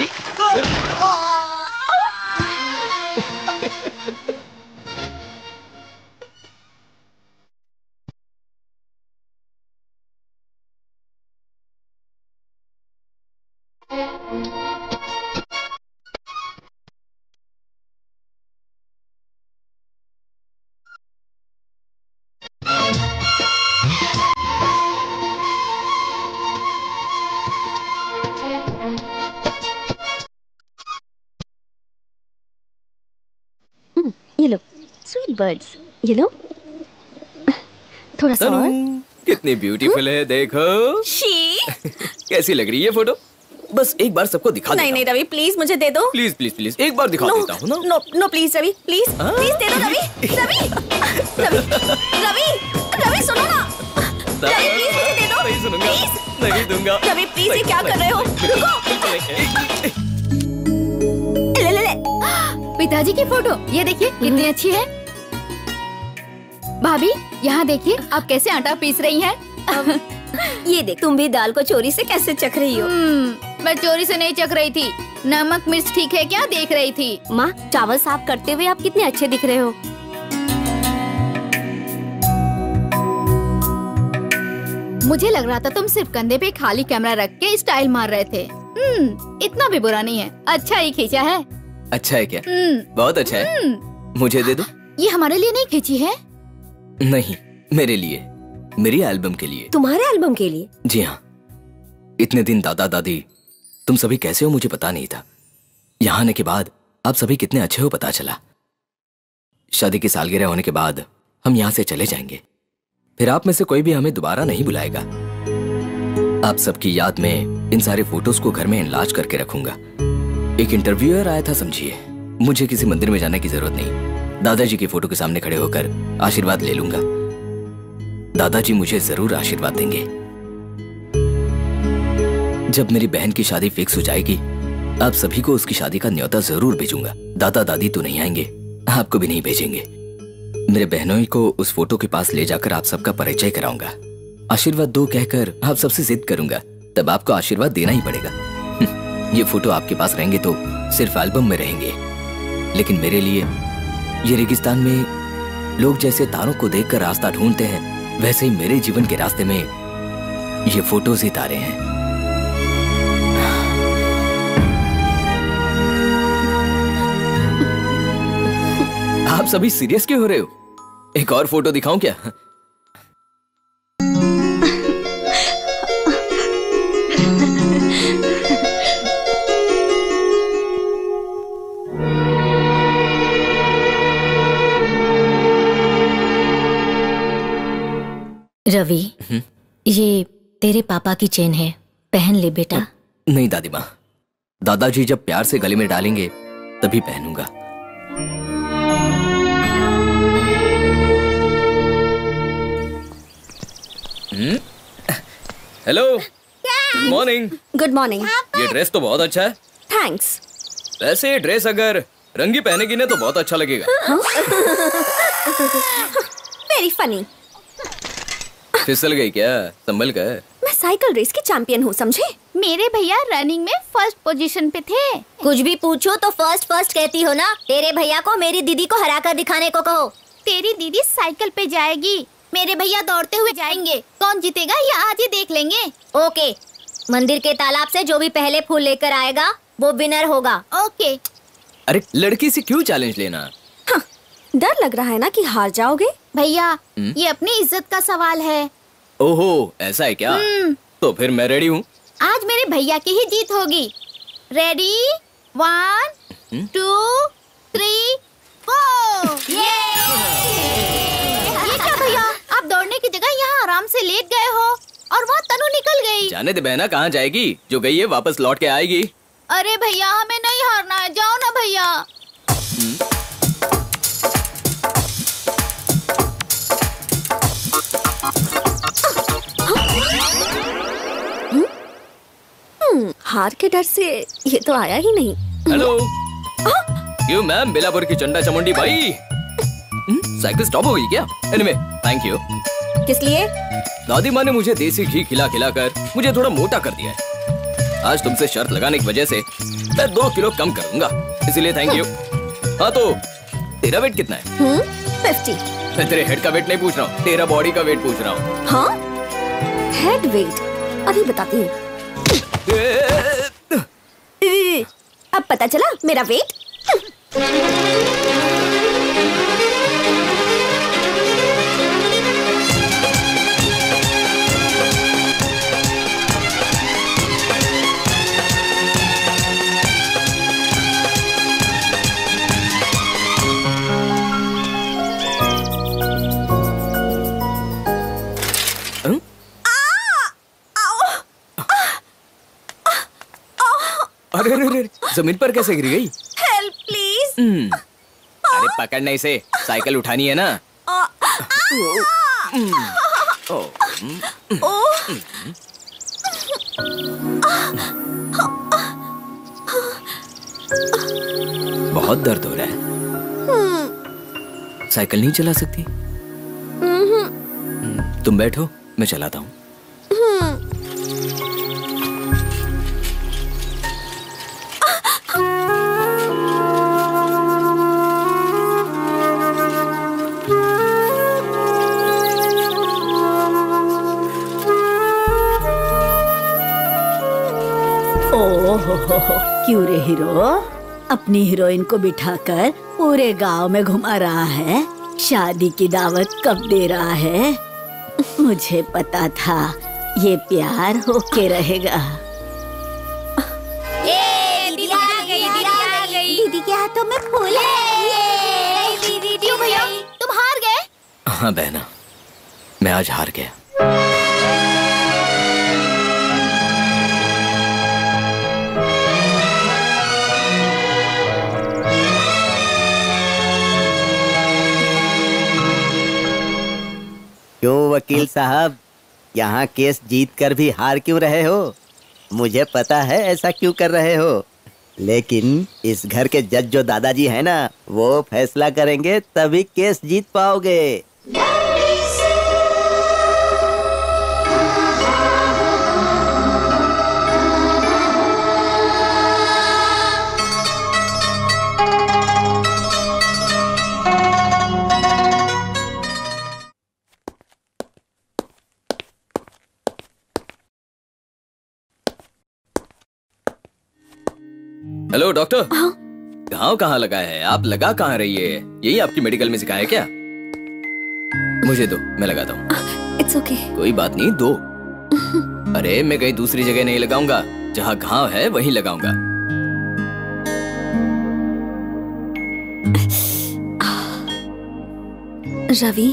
ये लो, स्वीट बर्ड्स, ये लो। थोड़ा सा और। कितनी ब्यूटीफुल है, देखो। कैसी लग रही है फोटो? बस एक बार सबको दिखा नहीं नहीं रवि, प्लीज मुझे दे दो। प्लीज प्लीज प्लीज एक बार दिखा देता हूँ ना। No no please Ravi, please please दे दो रवि। रवि रवि रवि रवि सुनो ना। रवि प्लीज मुझे दे दो। नहीं सुनूंगा, प्लीज नहीं दूंगा। रवि प्लीज, ये क्या कर रहे हो? ले ले ले। पिताजी की फोटो ये देखिए कितनी अच्छी है। भाभी यहाँ देखिए आप कैसे आटा पीस रही हैं। ये देख, तुम भी दाल को चोरी से कैसे चख रही हो? मैं चोरी से नहीं चख रही थी, नमक मिर्च ठीक है क्या देख रही थी। माँ, चावल साफ करते हुए आप कितने अच्छे दिख रहे हो। मुझे लग रहा था तुम सिर्फ कंधे पे खाली कैमरा रख के स्टाइल मार रहे थे। इतना भी बुरा नहीं है, अच्छा ही खींचा है। अच्छा है क्या? बहुत अच्छा है। मुझे दे दो। ये हमारे लिए नहीं खींची है? नहीं, मेरे लिए, मेरी एल्बम के लिए। तुम्हारे एल्बम के लिए? जी हाँ। इतने दिन दादा दादी तुम सभी कैसे हो मुझे पता नहीं था। यहाँ आने के बाद आप सभी कितने अच्छे हो पता चला। शादी की सालगिरह होने के बाद हम यहाँ से चले जाएंगे, फिर आप में से कोई भी हमें दोबारा नहीं बुलाएगा। आप सबकी याद में इन सारे फोटोज को घर में एनलार्ज करके रखूंगा। एक इंटरव्यूअर आया था समझिए, मुझे किसी मंदिर में जाने की जरूरत नहीं, दादाजी की फोटो के सामने खड़े होकर आशीर्वाद ले लूंगा। दादाजी मुझे जरूर आशीर्वाद देंगे। जब मेरी बहन की शादी फिक्स हो जाएगी, आप सभी को उसकी शादी का न्योता जरूर भेजूंगा। दादा दादी तो नहीं आएंगे, आपको भी नहीं भेजेंगे। मेरे बहनों को उस फोटो के पास ले जाकर आप सबका परिचय कराऊंगा। आशीर्वाद दो कहकर आप सबसे जिद करूंगा, तब आपको आशीर्वाद देना ही पड़ेगा। ये फोटो आपके पास रहेंगे तो सिर्फ एल्बम में रहेंगे, लेकिन मेरे लिए ये रेगिस्तान में लोग जैसे तारों को देखकर रास्ता ढूंढते हैं, वैसे ही मेरे जीवन के रास्ते में ये फोटोज ही तारे हैं। आप सभी सीरियस क्यों हो रहे हो? एक और फोटो दिखाऊं क्या? रवि, ये तेरे पापा की चेन है, पहन ले बेटा। नहीं दादी माँ, दादाजी जब प्यार से गले में डालेंगे तभी पहनूंगा। Hello, morning. Good morning. ये ड्रेस तो बहुत अच्छा है। थैंक्स। वैसे ये ड्रेस अगर रंगी पहनेगी ना तो बहुत अच्छा लगेगा। Very funny. फिसल गई क्या? संभल कर। मैं साइकिल रेस की चैंपियन हूँ, समझे? मेरे भैया रनिंग में फर्स्ट पोजीशन पे थे। कुछ भी पूछो तो फर्स्ट फर्स्ट कहती हो ना। तेरे भैया को मेरी दीदी को हरा कर दिखाने को कहो। तेरी दीदी साइकिल पे जाएगी, मेरे भैया दौड़ते हुए जाएंगे। कौन जीतेगा ये आज ही देख लेंगे। ओके, मंदिर के तालाब से जो भी पहले फूल लेकर आएगा वो विनर होगा। ओके। अरे लड़की से क्यों चैलेंज लेना? हाँ, डर लग रहा है ना कि हार जाओगे। भैया ये अपनी इज्जत का सवाल है। ओहो, ऐसा है क्या? तो फिर मैं रेडी हूँ। आज मेरे भैया की ही जीत होगी। Ready, 1 2 3 go. ये क्या भैया, आप दौड़ने की जगह यहाँ आराम से लेट गए हो और वहाँ तनु निकल गई। जाने दे बहना, कहाँ जाएगी? जो गई है वापस लौट के आएगी। अरे भैया हमें नहीं हारना है, जाओ ना भैया। हार के डर से ये तो आया ही नहीं। हेलो, क्यों मैम, बेलापुर की चंडा चामुंडी भाई। साइकिल स्टॉप हो गई क्या? Anyway, thank you. किस लिए? दादी माँ ने मुझे देसी घी खिला खिला कर मुझे थोड़ा मोटा कर दिया है। आज तुमसे शर्त लगाने की वजह से मैं 2 किलो कम करूंगा, इसीलिए थैंक यू। हाँ तो तेरा वेट कितना है? 50। मैं तेरे हेड का वेट नहीं पूछ रहा हूँ, तेरा बॉडी का वेट पूछ रहा हूँ। हाँ, हेड वेट अभी बताती हूँ। अब पता चला मेरा वेट। अरे अरे अरे, जमीन पर कैसे गिर गई? Help please. अरे पकड़ना इसे, साइकिल उठानी है ना। बहुत दर्द हो रहा है। साइकिल नहीं चला सकती? तुम बैठो, मैं चलाता हूँ। क्यों रे हीरो, अपनी हीरोइन को बिठाकर पूरे गांव में घुमा रहा है। शादी की दावत कब दे रहा है? मुझे पता था ये प्यार होके रहेगा। दीदी आ गई। दीदी के हाथों में फूल है। दीदी क्यों भैया, तुम हार गए? हाँ बहना, मैं आज हार गया। क्यों वकील साहब, यहाँ केस जीत कर भी हार क्यों रहे हो? मुझे पता है ऐसा क्यों कर रहे हो, लेकिन इस घर के जज जो दादाजी है ना, वो फैसला करेंगे तभी केस जीत पाओगे। Hello doctor. घाव कहाँ लगा है? आप लगा कहाँ रही है? यही आपकी मेडिकल में सिखाया क्या? मुझे दो, मैं लगाता हूँ। It's okay. कोई बात नहीं, दो। अरे मैं कहीं दूसरी जगह नहीं लगाऊंगा, जहाँ घाव है वहीं लगाऊंगा। रवि,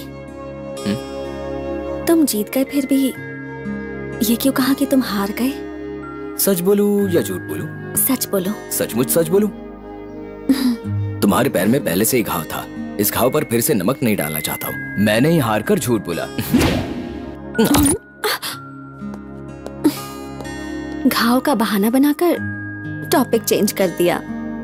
तुम जीत गए फिर भी ये क्यों कहा कि तुम हार गए? सच बोलूं या झूठ बोलूं? सच बोलो। सचमुच सच बोलूं? तुम्हारे पैर में पहले से ही घाव था। इस घाव पर फिर से नमक नहीं डालना चाहता हूँ। मैंने ही हार कर झूठ बोला। घाव का बहाना बनाकर टॉपिक चेंज कर दिया।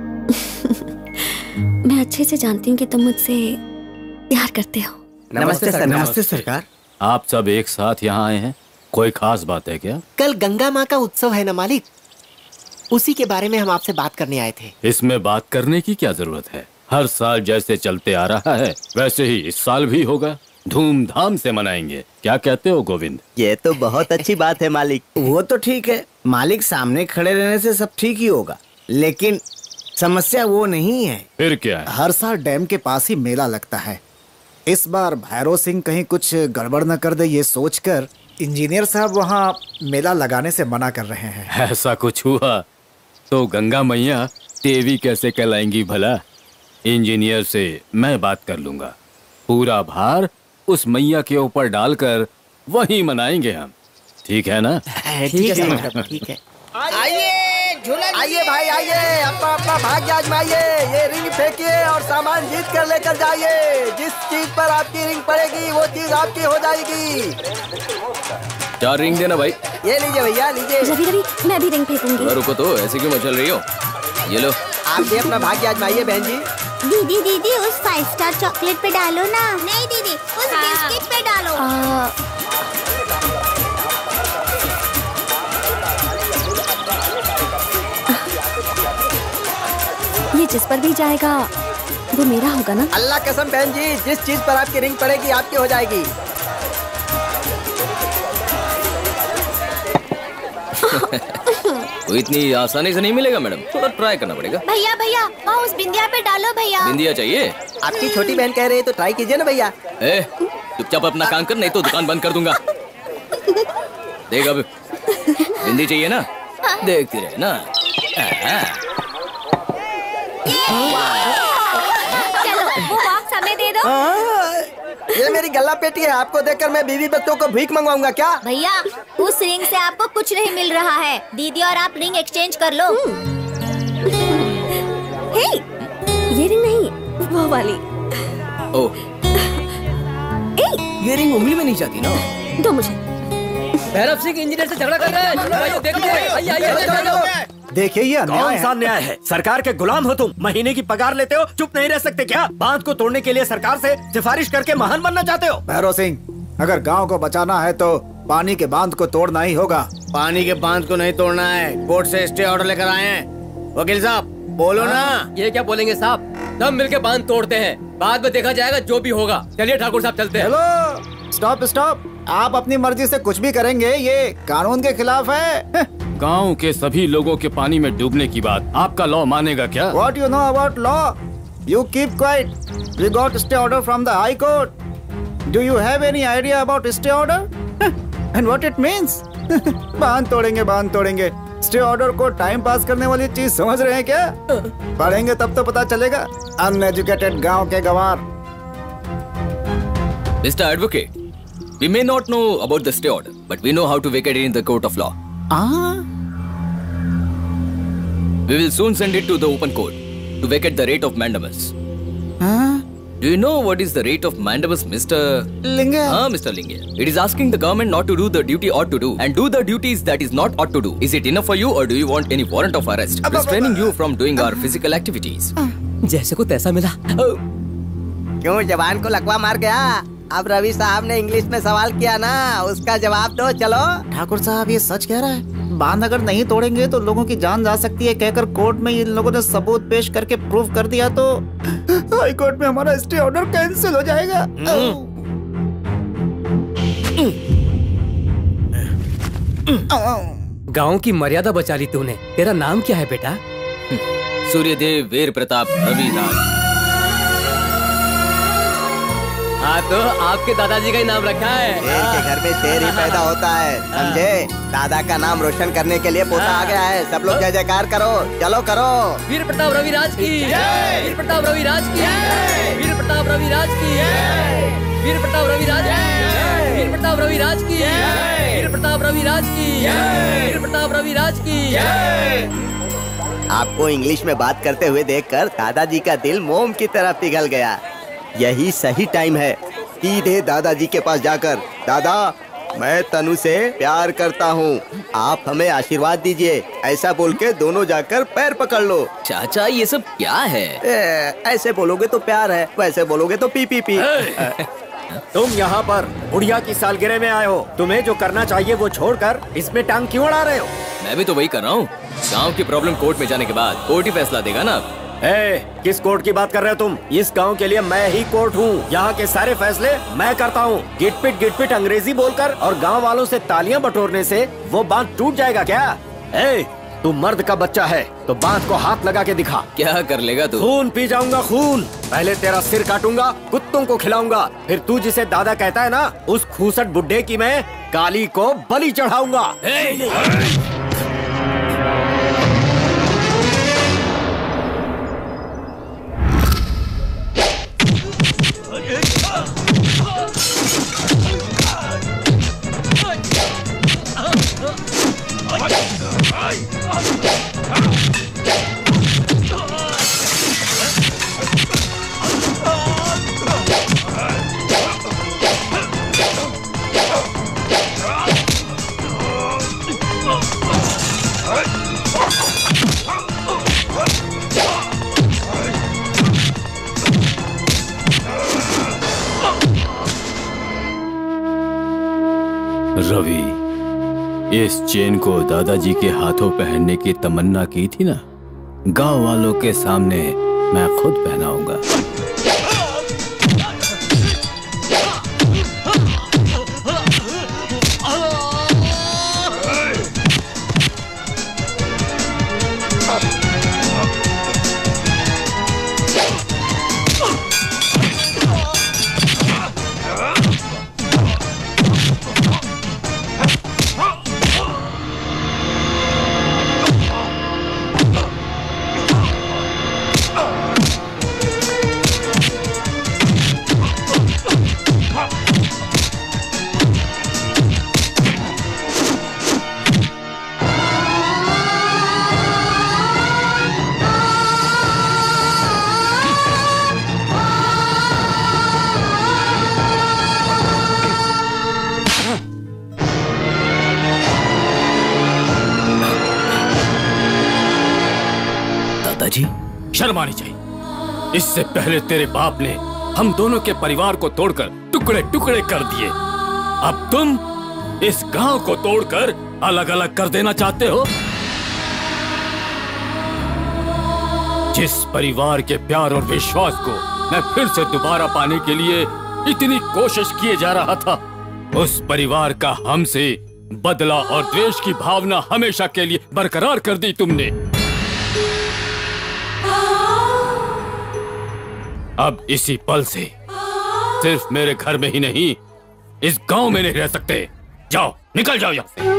मैं अच्छे से जानती हूँ कि तुम मुझसे प्यार करते हो। नमस्ते सर। नमस्ते सरकार। आप सब एक साथ यहाँ आए हैं, कोई खास बात है क्या? कल गंगा माँ का उत्सव है ना मालिक, उसी के बारे में हम आपसे बात करने आए थे। इसमें बात करने की क्या जरूरत है? हर साल जैसे चलते आ रहा है वैसे ही इस साल भी होगा। धूमधाम से मनाएंगे। क्या कहते हो गोविंद? ये तो बहुत अच्छी बात है मालिक। वो तो ठीक है मालिक, सामने खड़े रहने से सब ठीक ही होगा, लेकिन समस्या वो नहीं है। फिर क्या है? हर साल डैम के पास ही मेला लगता है। इस बार भैरव सिंह कहीं कुछ गड़बड़ न कर दे, ये सोचकर इंजीनियर साहब वहाँ मेला लगाने से मना कर रहे हैं। ऐसा कुछ हुआ तो गंगा मैया देवी कैसे कहलाएंगी भला? इंजीनियर से मैं बात कर लूंगा। पूरा भार उस मैया के ऊपर डालकर वहीं मनाएंगे हम। ठीक है ना? ठीक है, ठीक है। आइए झूला, आइए भाई आइए, अपना अपना भाग्य आजमाइए। ये रिंग फेंकिए और सामान जीत कर लेकर जाइए। जिस चीज पर आपकी रिंग पड़ेगी वो चीज आपकी हो जाएगी। 4 रिंग देना भाई। ये लीजिए भैया, लीजिए। रवि रवि, मैं भी रिंग फेंकूंगी। रुको तो, ऐसे क्यों मचल रही हो? ये लो। आप भी अपना भाग्य आजमाइए बहन जी। दीदी दीदी उस 5 स्टार चॉकलेट पे डालो ना। नहीं दीदी, उस बिस्किट पे डालो। ये जिस पर भी जाएगा वो मेरा होगा ना? अल्लाह कसम बहन जी, जिस चीज पर आपकी रिंग पड़ेगी आपकी हो जाएगी। वो इतनी आसानी से नहीं मिलेगा मैडम, थोड़ा ट्राई करना पड़ेगा। भैया भैया, वहाँ उस बिंदिया पे डालो भैया। बिंदिया चाहिए? आपकी छोटी बहन कह रही है तो ट्राई कीजिए ना भैया। चुपचाप अपना काम कर, नहीं तो दुकान बंद कर दूंगा। देख अब, बिंदी चाहिए ना? देखती रहे ना। चलो वो बॉक्स हमें दे दो। ये मेरी गल्ला पेटी है, आपको देखकर मैं बीवी बच्चों को भीख मंगवाऊंगा क्या? भैया उस रिंग से आपको कुछ नहीं मिल रहा है। दीदी और आप रिंग एक्सचेंज कर लो। हे, ये रिंग नहीं, वो वाली। ओह, ये रिंग उंगली में नहीं जाती ना? दो मुझे। भैरव सिंह इंजीनियर से झगड़ा कर रहा है। भाइयों देखिए, आइए। देखिए ये अन्याय कौन है। सा अन्याय है? सरकार के गुलाम हो तुम, महीने की पगार लेते हो, चुप नहीं रह सकते क्या? बांध को तोड़ने के लिए सरकार से सिफारिश करके महान बनना चाहते हो? भैरव सिंह, अगर गांव को बचाना है तो पानी के बांध को तोड़ना ही होगा। पानी के बांध को नहीं तोड़ना है, कोर्ट से स्टे ऑर्डर लेकर आए हैं। वकील साहब बोलो ना। ये क्या बोलेंगे साहब? सब मिलके बांध तोड़ते हैं, बाद में देखा जाएगा जो भी होगा। चलिए ठाकुर साहब चलते हैं। Hello, stop stop. आप अपनी मर्जी से कुछ भी करेंगे, ये कानून के खिलाफ है। गांव के सभी लोगों के पानी में डूबने की बात आपका लॉ मानेगा क्या? What you know about law? You keep quiet. We got stay order from the High Court. Do you have any idea about stay order? And what it means? बांध तोड़ेंगे। स्टे ऑर्डर को टाइम पास करने वाली चीज समझ रहे हैं क्या? पढ़ेंगे तब तो पता चलेगा। अनएजुकेटेड गांव के गवार। Mr. Advocate, we may not know about the stay order, but we know how to vacate it in the court of law. We will soon send it to the open court to vacate the rate of mandamus. Do you know what is the rate of mandamus, Mr. Linge? Mr. Linge. It is asking the government not to do the duty ought to do and do the duties that is not ought to do. Is it enough for you or do you want any warrant of arrest restraining you from doing our physical activities? जैसे को तैसा मिला। क्यों जवान को लकवा मार गया? अब रवि साहब ने इंग्लिश में सवाल किया ना, उसका जवाब दो। चलो। ठाकुर साहब ये सच कह रहा है। बांध अगर नहीं तोड़ेंगे तो लोगों की जान जा सकती है कहकर कोर्ट में इन लोगों ने सबूत पेश करके प्रूफ कर दिया तो हाई कोर्ट में हमारा स्टे ऑर्डर कैंसिल हो जाएगा। गांव की मर्यादा बचा ली तूने। तेरा नाम क्या है बेटा? सूर्यदेव वीर प्रताप रविराज। हाँ तो आपके दादाजी का ही नाम रखा है। शेर के घर में शेर ही पैदा होता है, समझे? दादा का नाम रोशन करने के लिए पोता आ गया है। सब लोग जय जयकार करो, चलो करो। वीर प्रताप रविराज की, वीर प्रताप रविराज की, वीर प्रताप रविराज की, वीर प्रताप रविराज की, वीर प्रताप रविराज की, वीर प्रताप रविराज की, वीर प्रताप रविराज की। आपको इंग्लिश में बात करते हुए देखकर दादाजी का दिल मोम की तरह पिघल गया। यही सही टाइम है सीधे दादाजी के पास जाकर, दादा मैं तनु से प्यार करता हूँ, आप हमें आशीर्वाद दीजिए, ऐसा बोल के दोनों जाकर पैर पकड़ लो। चाचा ये सब क्या है? ऐसे बोलोगे तो प्यार है, वैसे बोलोगे तो पी पी पी। तुम यहाँ पर बुढ़िया की सालगिरह में आए हो, तुम्हें जो करना चाहिए वो छोड़कर इसमें टांग क्यों अड़ा रहे हो? मैं भी तो वही कर रहा हूँ। गाँव की प्रॉब्लम कोर्ट में जाने के बाद कोर्ट ही फैसला देगा ना। किस कोर्ट की बात कर रहे हो तुम? इस गांव के लिए मैं ही कोर्ट हूँ, यहाँ के सारे फैसले मैं करता हूँ। गिटपिट अंग्रेजी बोलकर और गांव वालों से तालियां बटोरने से वो बांध टूट जाएगा क्या? तू मर्द का बच्चा है तो बांध को हाथ लगा के दिखा। क्या कर लेगा तू? खून पी जाऊंगा खून। पहले तेरा सिर काटूंगा, कुत्तों को खिलाऊंगा, फिर तू जिसे दादा कहता है ना, उस खूसट बुड्ढे की मैं काली को बलि चढ़ाऊंगा। रवि, इस चेन को दादाजी के हाथों पहनने की तमन्ना की थी ना, गांव वालों के सामने मैं खुद पहनाऊंगा। शर्म आनी चाहिए। इससे पहले तेरे बाप ने हम दोनों के परिवार को तोड़कर टुकड़े टुकड़े कर दिए, अब तुम इस गांव को तोड़कर अलग अलग कर देना चाहते हो। जिस परिवार के प्यार और विश्वास को मैं फिर से दोबारा पाने के लिए इतनी कोशिश किए जा रहा था, उस परिवार का हमसे बदला और द्वेष की भावना हमेशा के लिए बरकरार कर दी तुमने। अब इसी पल से सिर्फ मेरे घर में ही नहीं, इस गांव में नहीं रह सकते। जाओ, निकल जाओ यहां से।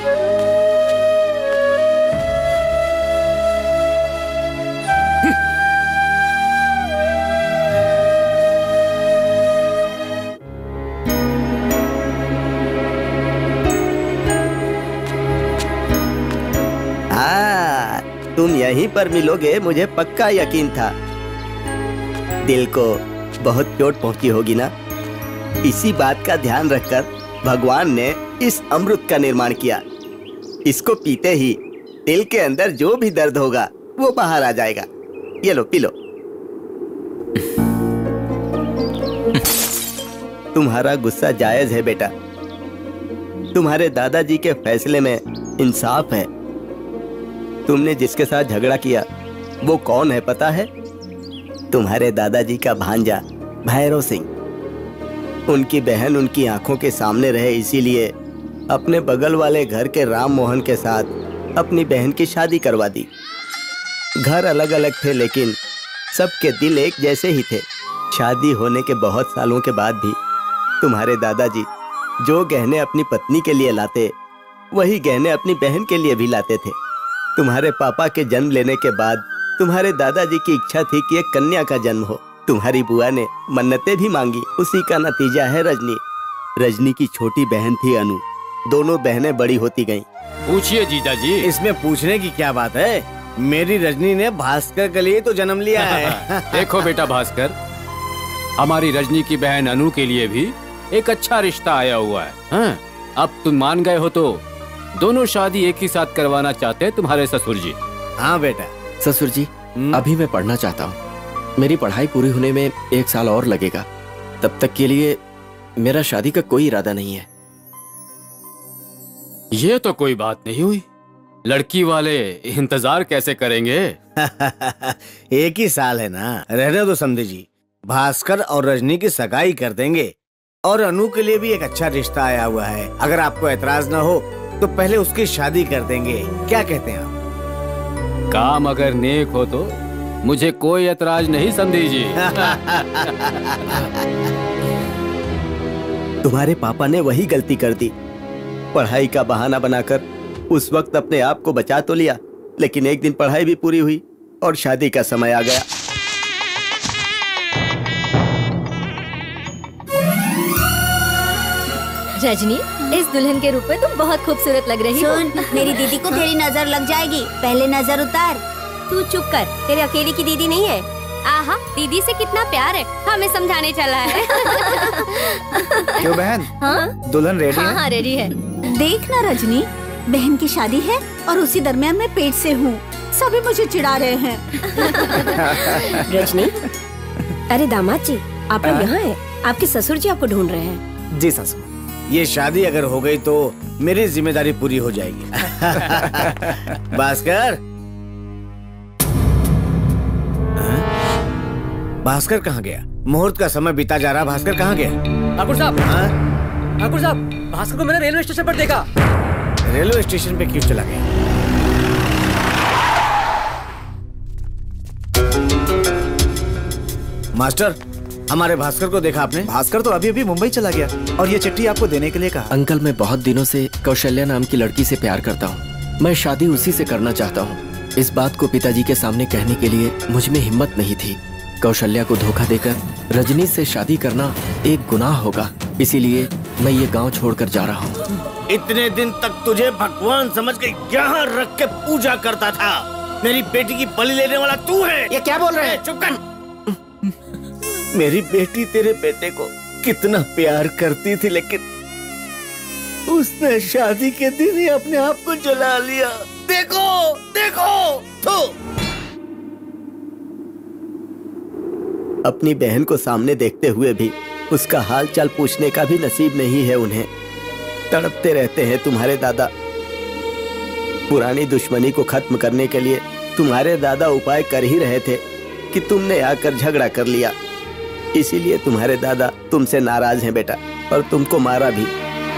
तुम यहीं पर मिलोगे मुझे पक्का यकीन था। दिल को बहुत चोट पहुंची होगी ना। इसी बात का ध्यान रखकर भगवान ने इस अमृत का निर्माण किया। इसको पीते ही दिल के अंदर जो भी दर्द होगा वो बाहर आ जाएगा। ये लो, पी लो। तुम्हारा गुस्सा जायज है बेटा। तुम्हारे दादाजी के फैसले में इंसाफ है। तुमने जिसके साथ झगड़ा किया वो कौन है पता है? तुम्हारे दादाजी का भांजा भैरव सिंह। उनकी बहन उनकी आंखों के सामने रहे, इसीलिए अपने बगल वाले घर के राम मोहन के साथ अपनी बहन की शादी करवा दी। घर अलग अलग थे लेकिन सबके दिल एक जैसे ही थे। शादी होने के बहुत सालों के बाद भी तुम्हारे दादाजी जो गहने अपनी पत्नी के लिए लाते वही गहने अपनी बहन के लिए भी लाते थे। तुम्हारे पापा के जन्म लेने के बाद तुम्हारे दादाजी की इच्छा थी कि एक कन्या का जन्म हो। तुम्हारी बुआ ने मन्नतें भी मांगी, उसी का नतीजा है रजनी। रजनी की छोटी बहन थी अनु, दोनों बहनें बड़ी होती गईं। पूछिए जीजा जी, इसमें पूछने की क्या बात है? मेरी रजनी ने भास्कर के लिए तो जन्म लिया है। देखो बेटा भास्कर, हमारी रजनी की बहन अनु के लिए भी एक अच्छा रिश्ता आया हुआ है। हाँ, अब तुम मान गए हो तो दोनों शादी एक ही साथ करवाना चाहते हैं तुम्हारे ससुर जी। हाँ बेटा। ससुर जी, अभी मैं पढ़ना चाहता हूँ। मेरी पढ़ाई पूरी होने में 1 साल और लगेगा। तब तक के लिए मेरा शादी का कोई इरादा नहीं है। ये तो कोई बात नहीं हुई। लड़की वाले इंतजार कैसे करेंगे? एक ही साल है ना, रहने दो समझे जी। भास्कर और रजनी की सगाई कर देंगे और अनु के लिए भी एक अच्छा रिश्ता आया हुआ है। अगर आपको एतराज ना हो तो पहले उसकी शादी कर देंगे। क्या कहते हैं आप? काम अगर नेक हो तो मुझे कोई एतराज नहीं समझी जी। तुम्हारे पापा ने वही गलती कर दी। पढ़ाई का बहाना बनाकर उस वक्त अपने आप को बचा तो लिया, लेकिन एक दिन पढ़ाई भी पूरी हुई और शादी का समय आ गया। रजनी, इस दुल्हन के रूप में तुम बहुत खूबसूरत लग रही हो। सुन, मेरी दीदी को तेरी नजर लग जाएगी, पहले नजर उतार। तू चुप कर, तेरे अकेले की दीदी नहीं है। आहा, दीदी से कितना प्यार है, हमें समझाने चला है। क्यों बहन? हाँ? दुल्हन रेडी है? हाँ, रेडी है। देख ना रजनी, बहन की शादी है और उसी दरमियान मैं पेट से हूँ। सभी मुझे चिढ़ा रहे हैं। रजनी, अरे दामाद जी, आप लोग यहाँ हैं। आपके ससुर जी आपको ढूंढ रहे हैं। जी ससुर, ये शादी अगर हो गई तो मेरी जिम्मेदारी पूरी हो जाएगी। भास्कर, भास्कर कहाँ गया? मुहूर्त का समय बीता जा रहा, भास्कर कहाँ गया? ठाकुर साहब, ठाकुर साहब, भास्कर को मैंने रेलवे स्टेशन पर देखा। रेलवे स्टेशन पे क्यों चला गया? मास्टर, हमारे भास्कर को देखा आपने? भास्कर तो अभी अभी मुंबई चला गया और ये चिट्ठी आपको देने के लिए कहा। अंकल, मैं बहुत दिनों से कौशल्या नाम की लड़की से प्यार करता हूँ। मैं शादी उसी से करना चाहता हूँ। इस बात को पिताजी के सामने कहने के लिए मुझ में हिम्मत नहीं थी। कौशल्या को धोखा देकर रजनी से शादी करना एक गुनाह होगा, इसीलिए मैं ये गांव छोड़कर जा रहा हूँ। इतने दिन तक तुझे भगवान समझ के यहाँ रख के पूजा करता था। मेरी बेटी की बलि लेने वाला तू है। ये क्या बोल रहे हैं? चुप कर। मेरी बेटी तेरे बेटे को कितना प्यार करती थी, लेकिन उसने शादी के दिन ही अपने आप को जला लिया। देखो, देखो तो। अपनी बहन को सामने देखते हुए भी उसका हाल चाल पूछने का भी नसीब नहीं है उन्हें। तड़पते रहते हैं तुम्हारे दादा। पुरानी दुश्मनी को खत्म करने के लिए तुम्हारे दादा उपाय कर ही रहे थे कि तुमने आकर झगड़ा कर लिया। इसीलिए तुम्हारे दादा तुमसे नाराज हैं बेटा, और तुमको मारा भी।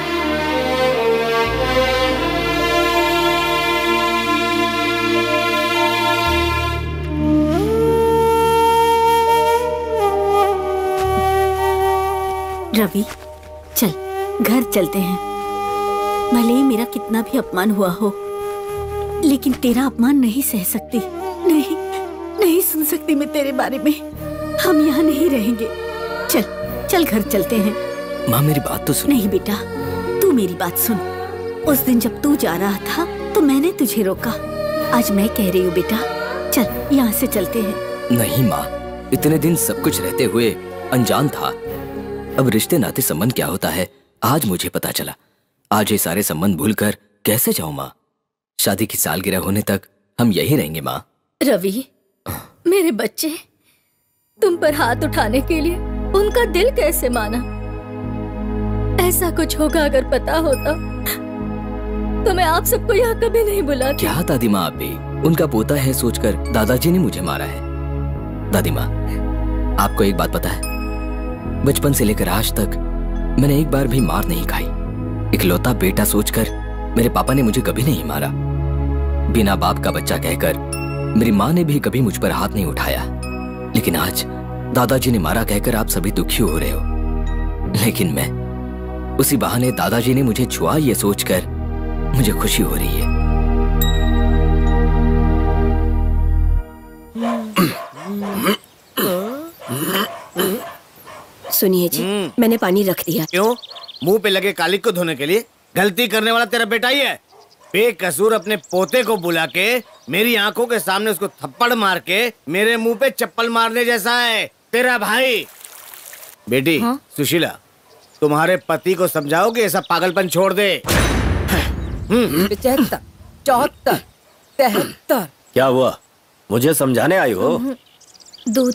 रवि, चल घर चलते हैं। भले ही मेरा कितना भी अपमान हुआ हो, लेकिन तेरा अपमान नहीं सह सकती। नहीं, नहीं सुन सकती मैं तेरे बारे में। हम यहाँ नहीं रहेंगे। चल चल घर चलते हैं। माँ, मेरी बात तो सुन। नहीं बेटा, तू मेरी बात सुन। उस दिन जब तू जा रहा था तो मैंने तुझे रोका। आज मैं कह रही हूँ बेटा, चल यहाँ से चलते हैं। नहीं माँ, इतने दिन सब कुछ रहते हुए अनजान था। अब रिश्ते नाते संबंध क्या होता है आज मुझे पता चला। आज ये सारे संबंध भूलकर कैसे जाऊँ माँ? शादी की सालगिरह होने तक हम यही रहेंगे माँ। रवि, मेरे बच्चे, तुम पर हाथ उठाने के लिए उनका दिल कैसे माना? ऐसा कुछ होगा अगर पता होता तो मैं आप सबको यहाँ कभी नहीं बुलाती। क्या दादी माँ, आप भी उनका पोता है सोचकर दादाजी ने मुझे मारा है। दादी माँ, आपको एक बात पता है? बचपन से लेकर आज तक मैंने एक बार भी मार नहीं खाई। इकलौता बेटा सोचकर मेरे पापा ने मुझे कभी नहीं मारा। बिना बाप का बच्चा कहकर मेरी माँ ने भी कभी मुझ पर हाथ नहीं उठाया, लेकिन आज दादाजी ने मारा कहकर आप सभी दुखी हो रहे हो। लेकिन मैं उसी बहाने दादाजी ने मुझे छुआ ये सोचकर मुझे खुशी हो रही है। सुनिए जी, मैंने पानी रख दिया। क्यों? मुंह पे लगे कालिक को धोने के लिए? गलती करने वाला तेरा बेटा ही है। बेकसूर अपने पोते को बुला के मेरी आंखों के सामने उसको थप्पड़ मार के मेरे मुंह पे चप्पल मारने जैसा है तेरा भाई। बेटी हाँ? सुशीला, तुम्हारे पति को समझाओ कि ऐसा पागलपन छोड़ दे। 75, 74, 73। क्या हुआ? मुझे समझाने आई हो? दूध।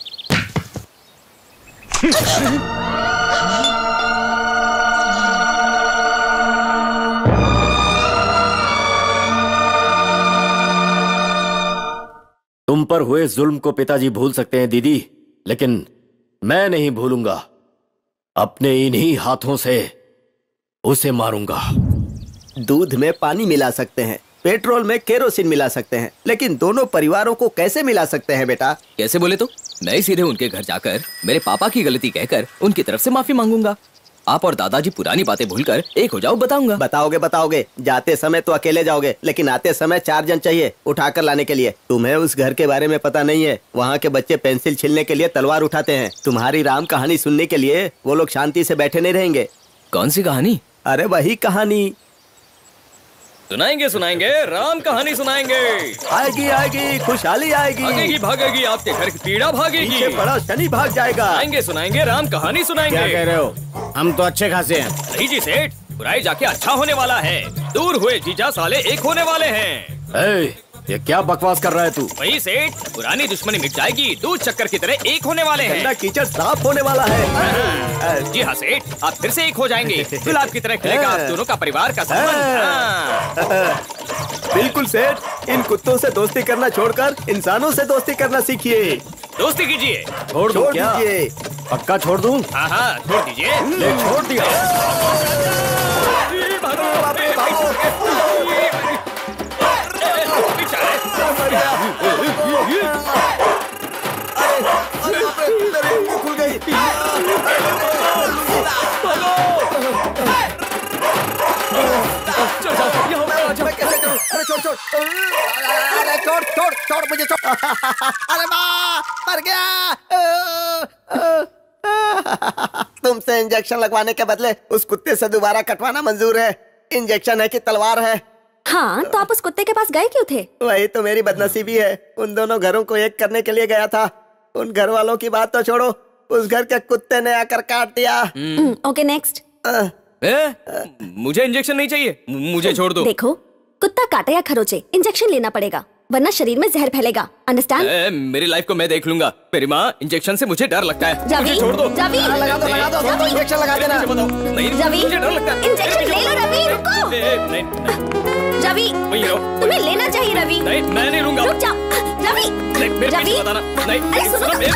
तुम पर हुए जुल्म को पिताजी भूल सकते हैं दीदी, लेकिन मैं नहीं भूलूंगा। अपने इन्हीं हाथों से उसे मारूंगा। दूध में पानी मिला सकते हैं, पेट्रोल में केरोसिन मिला सकते हैं, लेकिन दोनों परिवारों को कैसे मिला सकते हैं बेटा? कैसे बोले तो? मैं सीधे उनके घर जाकर मेरे पापा की गलती कहकर उनकी तरफ से माफी मांगूंगा। आप और दादाजी पुरानी बातें भूलकर एक हो जाओ, बताऊंगा। बताओगे। जाते समय तो अकेले जाओगे, लेकिन आते समय 4 जन चाहिए उठाकर लाने के लिए। तुम्हें उस घर के बारे में पता नहीं है। वहाँ के बच्चे पेंसिल छीलने के लिए तलवार उठाते हैं। तुम्हारी राम कहानी सुनने के लिए वो लोग शांति से बैठे नहीं रहेंगे। कौन सी कहानी? अरे वही कहानी। सुनाएंगे, राम कहानी सुनाएंगे। आएगी, खुशहाली आएगी। भागेगी भागेगी, आपके घर की पीड़ा भागेगी। पीछे बड़ा शनि भाग जाएगा। सुनाएंगे, राम कहानी सुनाएंगे। क्या कह रहे हो? हम तो अच्छे खासे हैं। नहीं जी सेठ, बुराई जाके अच्छा होने वाला है। दूर हुए जीजा साले एक होने वाले हैं। ये क्या बकवास कर रहा है तू? वही सेठ, पुरानी दुश्मनी मिट जाएगी, दूध चक्कर की तरह एक होने वाले हैं। कीचड़ साफ होने वाला है। जी हाँ सेठ, आप फिर से एक हो जाएंगे। गुलाब की तरह खिलेगा आप दोनों का परिवार का संबंध। बिल्कुल सेठ, इन कुत्तों से दोस्ती करना छोड़कर इंसानों से दोस्ती करना सीखिए। दोस्ती कीजिए। छोड़ दीजिए। पक्का छोड़ दूं? हाँ, छोड़ दीजिए। छोड़ दिया। खुल गई। छोड़ मुझे छोड़। अरे माँ, मर गया। तुमसे इंजेक्शन लगवाने के बदले उस कुत्ते से दोबारा कटवाना मंजूर है। इंजेक्शन है कि तलवार है? हाँ, तो आप उस कुत्ते के पास गए क्यों थे? वही तो मेरी बदनसीबी है। उन दोनों घरों को एक करने के लिए गया था। उन घर वालों की बात तो छोड़ो, उस घर के कुत्ते ने आकर काट दिया। Okay next. मुझे इंजेक्शन नहीं चाहिए, मुझे छोड़ दो। देखो, कुत्ता काटे या खरोचे, इंजेक्शन लेना पड़ेगा, वरना शरीर में जहर फैलेगा। अंडरस्टैंड? मेरी लाइफ को मैं देख लूंगा। मेरी माँ, इंजेक्शन से मुझे डर लगता है। रवि, मुझे छोड़ दो। रवि, लगा दो, इंजेक्शन लगा देना। नहीं, रवि, मुझे डर लगता है। इंजेक्शन ले लो रवि, रुको। रवि, तुम्हें लेना चाहिए रवि। नहीं, मैं नहीं लूंगा। रुक जाओ रवि। रवि, अरे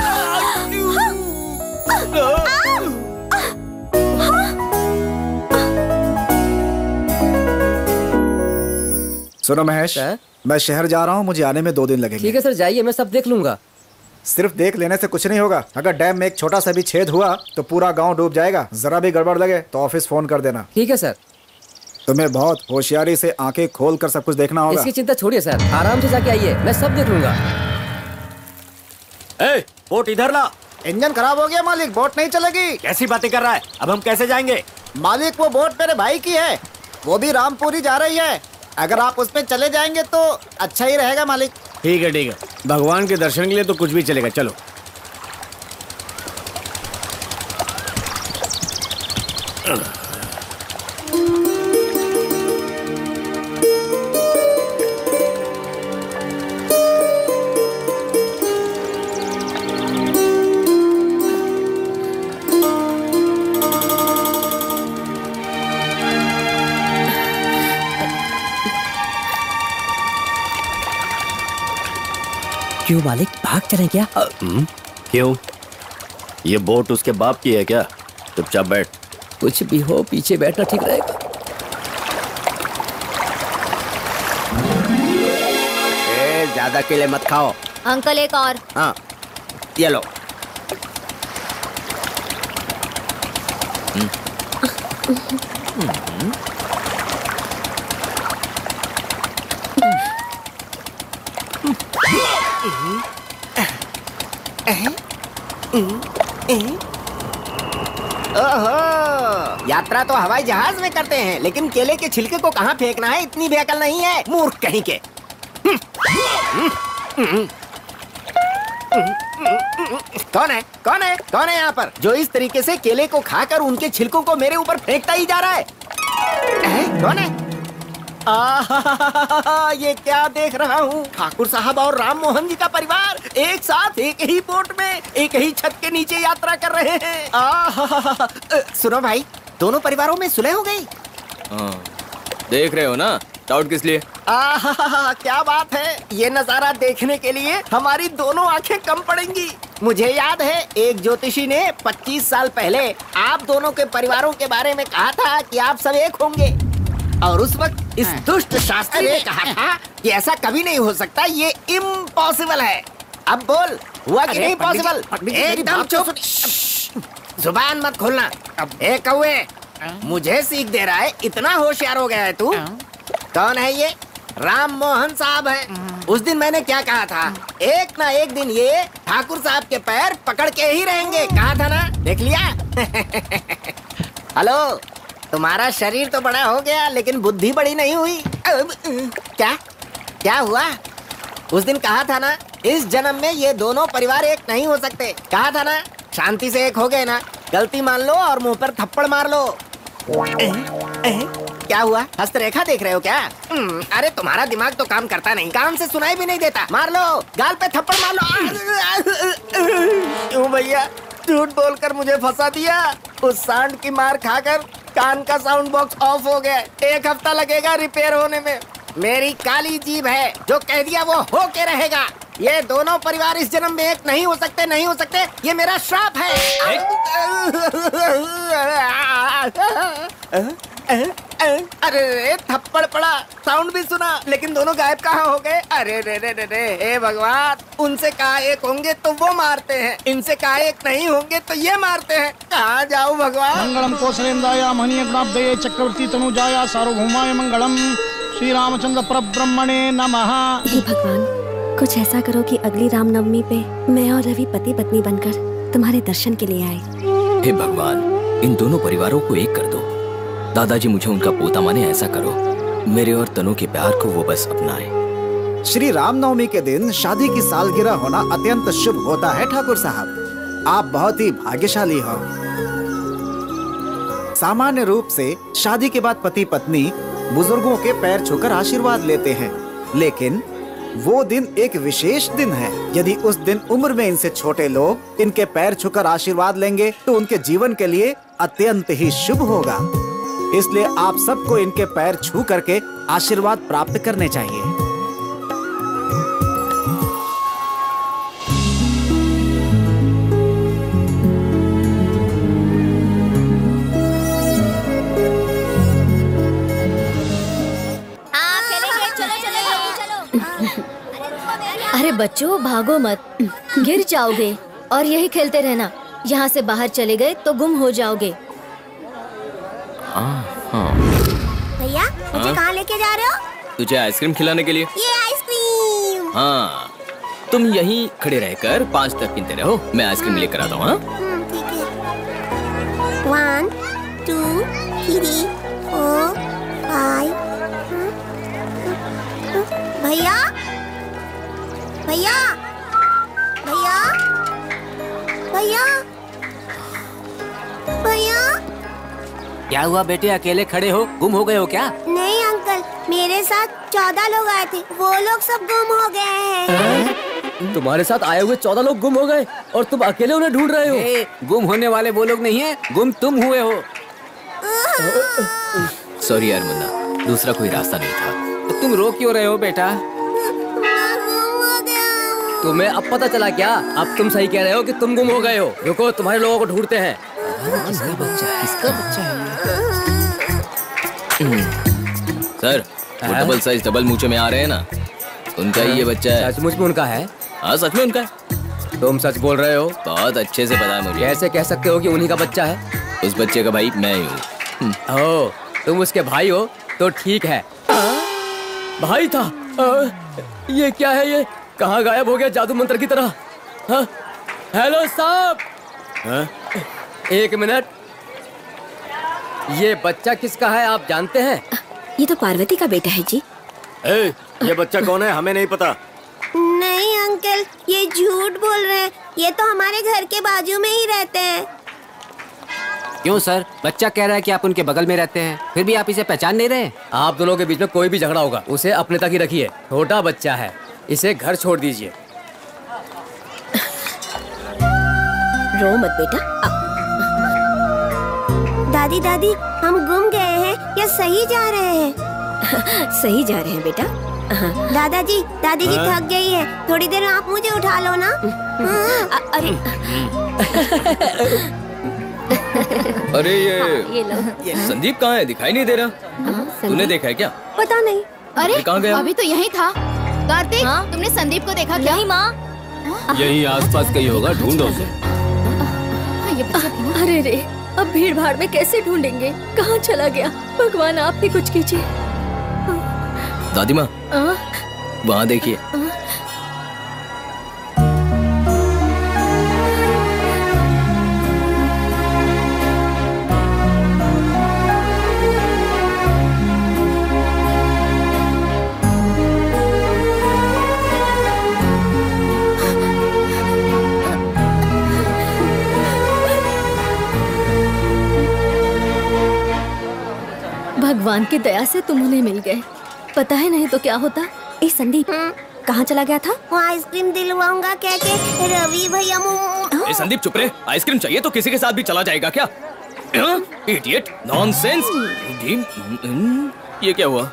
सुनो महेश, मैं शहर जा रहा हूँ, मुझे आने में 2 दिन लगेंगे। ठीक है सर, जाइए, मैं सब देख लूंगा। सिर्फ देख लेने से कुछ नहीं होगा। अगर डैम में एक छोटा सा भी छेद हुआ तो पूरा गांव डूब जाएगा। जरा भी गड़बड़ लगे तो ऑफिस फोन कर देना। ठीक है सर। तुम्हें बहुत होशियारी से आंखें खोल कर सब कुछ देखना होगा। इसकी चिंता छोड़िए सर, आराम से जाके आइए, मैं सब देख लूंगा। बोट इधर ला। इंजन खराब हो गया मालिक, बोट नहीं चलेगी। कैसी बातें कर रहा है? अब हम कैसे जाएंगे? मालिक, वो बोट मेरे भाई की है, वो भी रामपुरी जा रही है। अगर आप उसमें चले जाएंगे तो अच्छा ही रहेगा मालिक। ठीक है, भगवान के दर्शन के लिए तो कुछ भी चलेगा। चलो। क्यों मालिक, भाग चले क्या? क्यों? ये बोट उसके बाप की है क्या? चुपचाप बैठ। कुछ भी हो, पीछे बैठना ठीक रहेगा। ज्यादा केले मत खाओ। अंकल एक और। हाँ ये लो। ओहो, यात्रा तो हवाई जहाज में करते हैं, लेकिन केले के छिलके को कहाँ फेंकना है इतनी भी अकल नहीं है, मूर्ख कहीं के। कौन है कौन है कौन है यहाँ पर जो इस तरीके से केले को खाकर उनके छिलकों को मेरे ऊपर फेंकता ही जा रहा है? कौन है? ये क्या देख रहा हूँ? ठाकुर साहब और राम मोहन जी का परिवार एक साथ एक ही बोट में एक ही छत के नीचे यात्रा कर रहे हैं। सुनो भाई, दोनों परिवारों में सुलह हो गई। देख रहे हो ना, डाउट किस लिए? क्या बात है, ये नजारा देखने के लिए हमारी दोनों आंखें कम पड़ेंगी। मुझे याद है एक ज्योतिषी ने 25 साल पहले आप दोनों के परिवारों के बारे में कहा था कि आप सब एक होंगे, और उस वक्त इस दुष्ट शास्त्री ने कहा था कि ऐसा कभी नहीं हो सकता, ये इम्पॉसिबल है। अब बोल, हुआ कि नहीं पॉसिबल? एकदम चुप, जुबान मत खोलना। ए कौवे, मुझे सीख दे रहा है, इतना होशियार हो गया है तू? कौन है ये? राम मोहन साहब हैं। उस दिन मैंने क्या कहा था, एक ना एक दिन ये ठाकुर साहब के पैर पकड़ के ही रहेंगे, कहा था ना, देख लिया? हेलो, तुम्हारा शरीर तो बड़ा हो गया लेकिन बुद्धि बड़ी नहीं हुई। क्या क्या हुआ? उस दिन कहा था ना, इस जन्म में ये दोनों परिवार एक नहीं हो सकते, कहा था ना? शांति से एक हो गए ना, गलती मान लो और मुंह पर थप्पड़ मार लो। क्या हुआ? हस्तरेखा देख रहे हो क्या? अरे तुम्हारा दिमाग तो काम करता नहीं, कान से सुनाई भी नहीं देता। मार लो, गाल पे थप्पड़ मार लो। क्यों भैया, झूठ बोलकर मुझे फंसा दिया? उस सांड की मार खाकर कान का साउंड बॉक्स ऑफ हो गया, 1 हफ्ता लगेगा रिपेयर होने में। मेरी काली जीभ है, जो कह दिया वो हो के रहेगा। ये दोनों परिवार इस जन्म में एक नहीं हो सकते, नहीं हो सकते, ये मेरा श्राप है। अरे थप्पड़ पड़ा, साउंड भी सुना, लेकिन दोनों गायब कहाँ हो गए? अरे रे रे रे रे, हे भगवान, उनसे कहा एक होंगे तो वो मारते हैं, इनसे कहा एक नहीं होंगे तो ये मारते हैं। कहाँ जाऊँ भगवान? मंगलम कौशलेन्द्राय मणिग्नाब्दये चक्रवर्ती तनुजाया सार्वभौमाय मंगलम, श्री रामचंद्र परब्रह्मणे नमः। हे भगवान, कुछ ऐसा करो कि अगली रामनवमी पे मैं और रवि पति पत्नी बनकर तुम्हारे दर्शन के लिए आए। हे भगवान, इन दोनों परिवारों को एक कर दो। दादाजी मुझे उनका पोता माने, ऐसा करो। मेरे और तनु के प्यार को वो बस अपनाए। श्री रामनवमी के दिन शादी की सालगिरह होना अत्यंत शुभ होता है ठाकुर साहब, आप बहुत ही भाग्यशाली हो। सामान्य रूप से शादी के बाद पति पत्नी बुजुर्गों के पैर छूकर आशीर्वाद लेते हैं, लेकिन वो दिन एक विशेष दिन है। यदि उस दिन उम्र में इनसे छोटे लोग इनके पैर छूकर आशीर्वाद लेंगे तो उनके जीवन के लिए अत्यंत ही शुभ होगा। इसलिए आप सबको इनके पैर छू करके आशीर्वाद प्राप्त करने चाहिए। अरे बच्चों, भागो मत, गिर जाओगे। और यही खेलते रहना, यहाँ से बाहर चले गए तो गुम हो जाओगे। भैया, मुझे कहाँ लेके जा रहे हो? तुझे आइसक्रीम खिलाने के लिए। ये आइसक्रीम? हाँ, तुम यहीं खड़े रहकर 5 तक गिनते रहो, मैं आइसक्रीम लेकर आता हूँ। ठीक है। 1 2 3 4 5। भैया, भैया, भैया, भैया, भैया। क्या हुआ बेटे, अकेले खड़े हो, गुम हो गए हो क्या? नहीं अंकल, मेरे साथ 14 लोग आए थे, वो लोग सब गुम हो गए हैं। तुम्हारे साथ आए हुए 14 लोग गुम हो गए और तुम अकेले उन्हें ढूंढ रहे हो? गुम होने वाले वो लोग नहीं है, गुम तुम हुए हो। सॉरी यार मुन्ना, दूसरा कोई रास्ता नहीं था। तो तुम रो क्यों रहे हो बेटा? तुम्हें अब पता चला क्या? अब तुम सही कह रहे हो कि तुम गुम हो गए हो। रुको, तुम्हारे लोगों को ढूंढते हैं। किसका बच्चा है? किसका बच्चा है? सर, वो डबल साइज डबल मूंछे में आ रहे हैं ना, उनका ही ये बच्चा है। सचमुच में उनका है? हाँ सच में उनका है। तुम सच बोल रहे हो? बहुत अच्छे से पता है मुझे। कैसे कह सकते हो कि उन्हीं का बच्चा है? उस बच्चे का भाई मैं ही हूँ। ओ, तुम उसके भाई हो तो ठीक है। भाई था? ये क्या है? ये कहाँ गायब हो गया जादू मंत्र की तरह? हेलो साहब, एक मिनट, ये बच्चा किसका है आप जानते हैं? ये तो पार्वती का बेटा है जी। ये बच्चा कौन है हमें नहीं पता। नहीं अंकल, ये झूठ बोल रहे हैं। ये तो हमारे घर के बाजू में ही रहते हैं। क्यों सर? बच्चा कह रहा है कि आप उनके बगल में रहते हैं, फिर भी आप इसे पहचान नहीं रहे? आप दोनों के बीच में कोई भी झगड़ा होगा, उसे अपने तक ही रखिए। छोटा बच्चा है, इसे घर छोड़ दीजिए। रो मत बेटा। दादी दादी, हम गुम गए हैं या सही जा रहे हैं? सही जा रहे हैं बेटा। दादाजी, दादी जी थक गई है, थोड़ी देर आप मुझे उठा लो ना। अरे अरे ये संदीप कहाँ है? दिखाई नहीं दे रहा। तूने देखा है क्या? पता नहीं। अरे कहाँ गया? अभी तो यहीं था। कार्तिक, तुमने संदीप को देखा क्या? नहीं माँ। यही आसपास कहीं होगा, ढूंढो उसे। अरे रे, अब भीड़ भाड़ में कैसे ढूंढेंगे? कहाँ चला गया? भगवान आप ही कुछ कीजिए। दादी माँ, वहाँ देखिए। भगवान की दया से तुम उन्हें मिल गए। पता है नहीं तो क्या होता। इस संदीप कहाँ चला गया था? वो आइसक्रीम दिलवाऊंगा कह के रवि भैया ए संदीप चुप रहे। आइसक्रीम चाहिए तो किसी के साथ भी चला जाएगा क्या? Idiot, nonsense. ये क्या हुआ?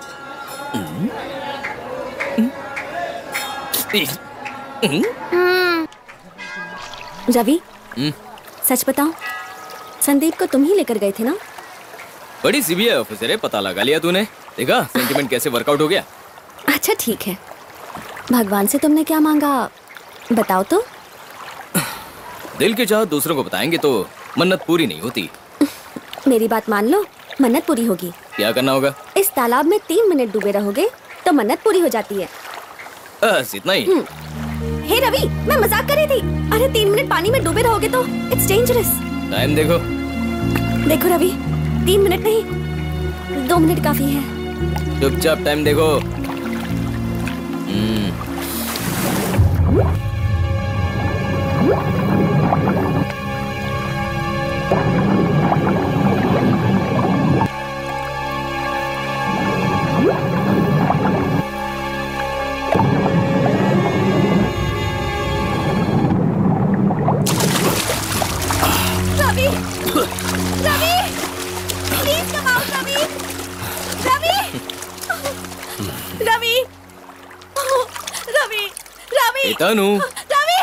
रवि, सच बताओ, संदीप को तुम ही लेकर गए थे ना? बड़ी सीबीआई ऑफिसर है, पता लगा लिया तूने। देखा सेंटिमेंट कैसे वर्कआउट हो गया। अच्छा ठीक है, भगवान से तुमने क्या मांगा बताओ तो। दिल की चाहत दूसरों को बताएंगे तो मन्नत पूरी नहीं होती। मेरी बात मान लो, मन्नत पूरी होगी। क्या करना होगा? इस तालाब में 3 मिनट डूबे रहोगे तो मन्नत पूरी हो जाती है। बस इतना ही? हे रवि, मैं मजाक कर रही थी। अरे 3 मिनट पानी में डूबे रहोगे तो इट्स डेंजरस। टाइम देखो। देखो रवि, 3 मिनट नहीं, 2 मिनट काफी है। चुपचाप टाइम देखो। Ravi, Ravi, please come out Ravi, Ravi, Ravi, Ravi, Ravi, Tanu, Ravi,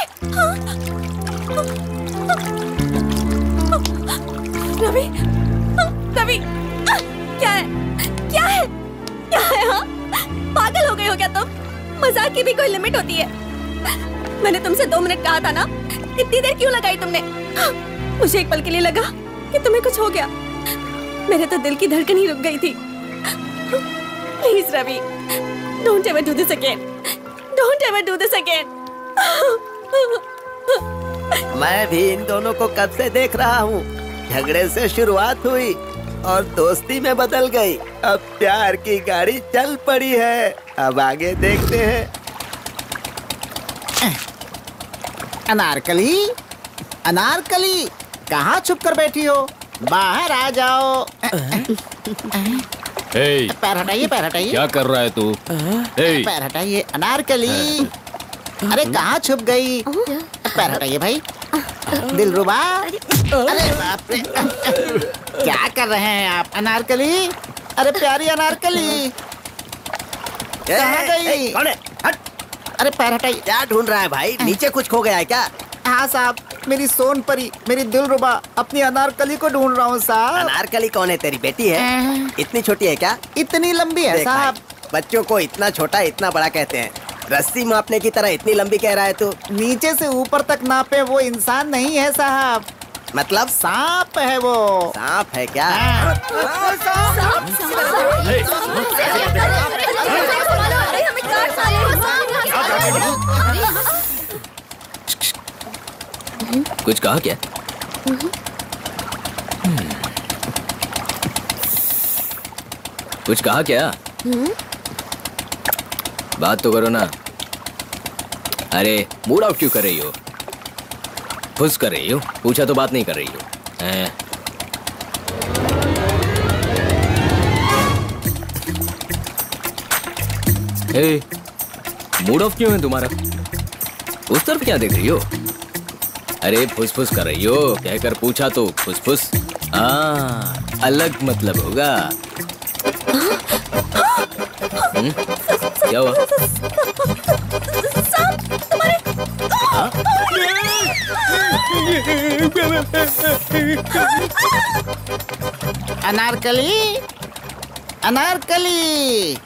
Ravi, Ravi, क्या है? क्या है? क्या है? हाँ, पागल हो गए हो क्या तुम? मजाक की भी कोई लिमिट होती है। मैंने तुमसे 2 मिनट कहा था ना, इतनी देर क्यों लगाई तुमने? मुझे एक पल के लिए लगा कि तुम्हें कुछ हो गया। मेरे तो दिल की धड़कन ही रुक गई थी। Please Ravi, don't ever do this again, don't ever do this again. मैं भी इन दोनों को कब से देख रहा हूँ। झगड़े से शुरुआत हुई और दोस्ती में बदल गई, अब प्यार की गाड़ी चल पड़ी है। अब आगे देखते हैं। अनारकली, अनारकली, कहाँ छुप कर बैठी हो? बाहर आ जाओ। पैर हटाइए, पैर हटाइए। क्या कर रहा है तू? पैर हटाइए अनारकली। अरे कहाँ छुप गई? पैर हटाइए भाई। दिलरुबा, अरे बाप रे, क्या कर रहे हैं आप अनारकली? अरे प्यारी अनारकली, कहाँ गई? कौन है? हट। अरे पैर हटाइए। क्या ढूंढ रहा है भाई? नीचे कुछ खो गया है क्या? हाँ साहब, मेरी सोन परी, मेरी दिलरुबा, अपनी अनारकली को ढूंढ रहा हूँ साहब। अनारकली कौन है? तेरी बेटी है? इतनी छोटी है क्या? इतनी लंबी है साहब। बच्चों को इतना छोटा इतना बड़ा कहते हैं। रस्सी मापने की तरह इतनी लंबी कह रहा है तू? नीचे से ऊपर तक नापे वो इंसान नहीं है साहब, मतलब सांप है वो। सांप है क्या? कुछ कहा क्या? कुछ कहा क्या? बात तो करो ना। अरे मूड आउट क्यों कर रही हो? फुस कर रही हो? पूछा तो बात नहीं कर रही हो। मूड ऑफ क्यों है तुम्हारा? उस तरफ क्या देख रही हो? अरे फुस फुस कर रही हो, कहकर पूछा तो फुस फुस। अलग मतलब होगा। क्या हुआ? अनारकली, अनारकली।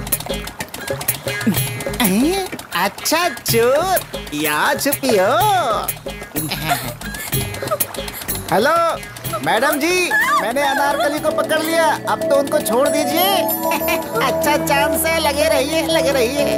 अच्छा चोर, यहाँ छुपी हो। हेलो मैडम जी, मैंने अनारकली को पकड़ लिया, अब तो उनको छोड़ दीजिए। अच्छा चांस है, लगे रहिए, लगे रहिए।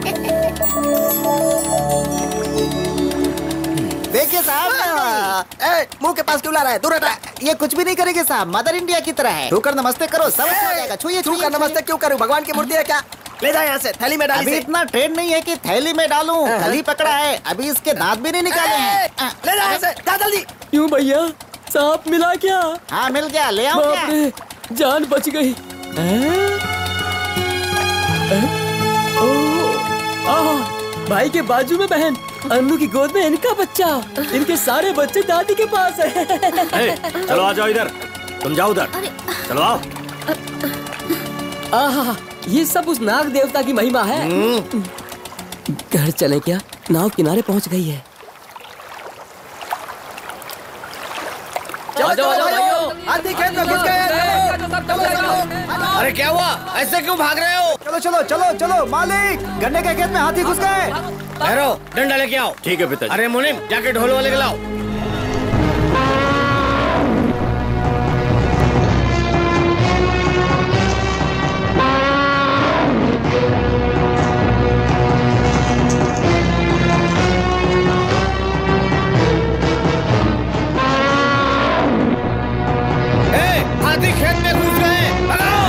देखिए साहब, मुंह के पास क्यों ला रहा है? दूर हटा। ये कुछ भी नहीं करेंगे साहब, मदर इंडिया की तरह है। छूकर नमस्ते करो, सब अच्छा हो जाएगा। छुइए छुइए। नमस्ते क्यों करूं? भगवान की मूर्ति है क्या? ले जा यहाँ से, थैली में डाल। अभी इतना ट्रेन नहीं है कि थैली में डालूं। कल ही पकड़ा है, अभी इसके दांत भी नहीं निकाले हैं। ले जा यहाँ से, जा जल्दी। क्यों भैया, सांप मिला क्या? हाँ मिल गया, ले आओ क्या? जान बच गई। भाई के बाजू में बहन, अन्नू की गोद में इनका बच्चा। इनके सारे बच्चे दादी के पास है। चलो आ जाओ इधर, तुम जाओ उधर। चलो आओ। आहा, ये सब उस नाग देवता की महिमा है। घर चले क्या? नाव किनारे पहुंच गई है। हाथी खेत में घुस गए। अरे क्या हुआ? ऐसे क्यों भाग रहे हो? चलो चलो चलो चलो मालिक, गन्ने के खेत में हाथी घुस गए। ठहरो, डंडा लेके आओ। ठीक है पिताजी। अरे मुनीम, जाके ढोल वाले के लाओ। हाथी खेत में घुस गए, भगाओ।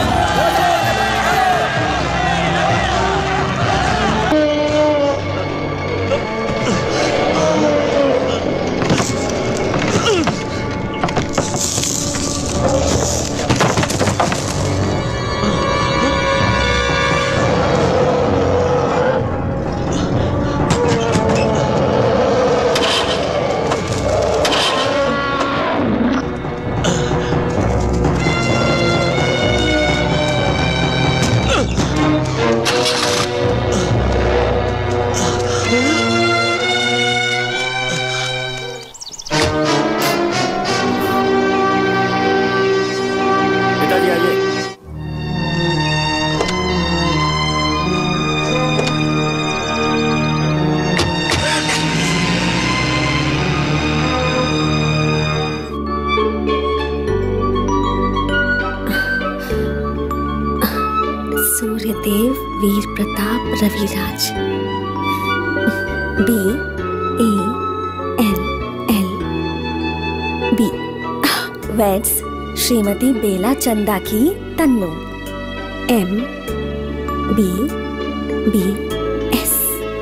सूर्यदेव वीर प्रताप रविराज। BALLB वेड्स श्रीमती बेला चंदा की तन्नू। MBBS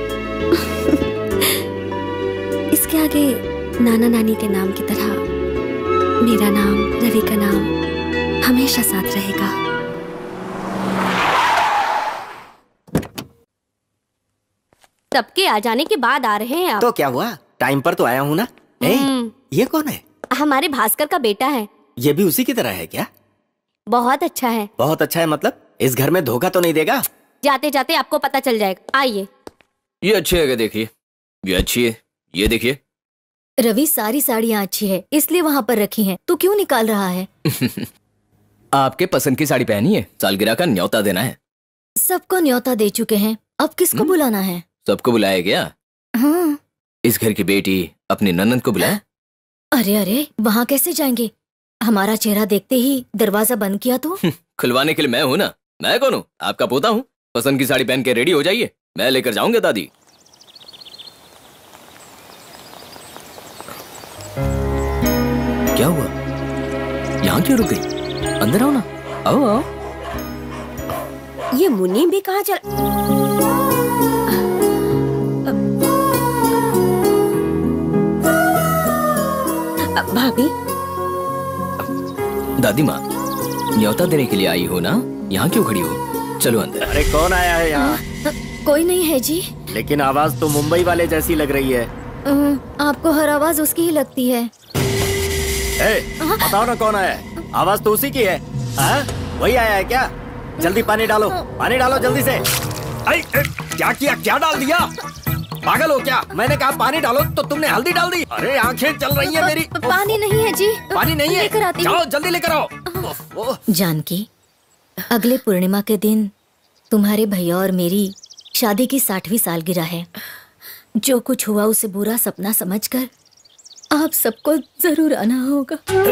इसके आगे नाना नानी के नाम की तरह मेरा नाम, रवि का नाम हमेशा साथ रहेगा। सबके आ जाने के बाद आ रहे हैं आप। तो क्या हुआ? टाइम पर तो आया हूँ ना। ये कौन है? हमारे भास्कर का बेटा है। ये भी उसी की तरह है क्या? बहुत अच्छा है। बहुत अच्छा है मतलब? इस घर में धोखा तो नहीं देगा? जाते जाते आपको पता चल जाएगा। आइए। ये अच्छी है, देखिए ये अच्छी है, ये देखिए। रवि, सारी साड़ियाँ अच्छी है इसलिए वहाँ पर रखी हैं। तू क्यों निकाल रहा है? आपके पसंद की साड़ी पहनी है, सालगिरह का न्योता देना है। सबको न्योता दे चुके हैं, अब किसको बुलाना है? सबको बुलाया गया? हाँ। इस घर की बेटी अपनी ननद को बुलाए? अरे अरे, वहाँ कैसे जाएंगे? हमारा चेहरा देखते ही दरवाजा बंद किया तो? खुलवाने के लिए मैं हूँ ना। मैं कौन हूँ? आपका पोता हूँ। पसंद की साड़ी पहन के रेडी हो जाइए, मैं लेकर जाऊंगा दादी। क्या हुआ? यहाँ क्यों रुक गई? अंदर आओ ना। आओ आओ। ये मुन्नी भी कहाँ चल? भाभी। दादी माँ, न्योता देने के लिए आई हो ना? यहाँ क्यों खड़ी हो? चलो अंदर। अरे कौन आया है यहाँ? कोई नहीं है जी। लेकिन आवाज तो मुंबई वाले जैसी लग रही है। आपको हर आवाज उसकी ही लगती है। बताओ ना कौन आया है? आवाज तो उसी की है। वही आया है क्या? जल्दी पानी डालो, पानी डालो जल्दी से। क्या किया? क्या डाल दिया? पागल हो क्या? मैंने कहा पानी डालो तो तुमने हल्दी डाल दी। अरे आंखें चल रही है मेरी। पानी नहीं है जी। पानी नहीं है? लेकर आती जाओ जल्दी लेकर आओ। जानकी, अगले पूर्णिमा के दिन तुम्हारे भैया और मेरी शादी की 60वीं सालगिरह है। जो कुछ हुआ उसे बुरा सपना समझकर आप सबको जरूर आना होगा।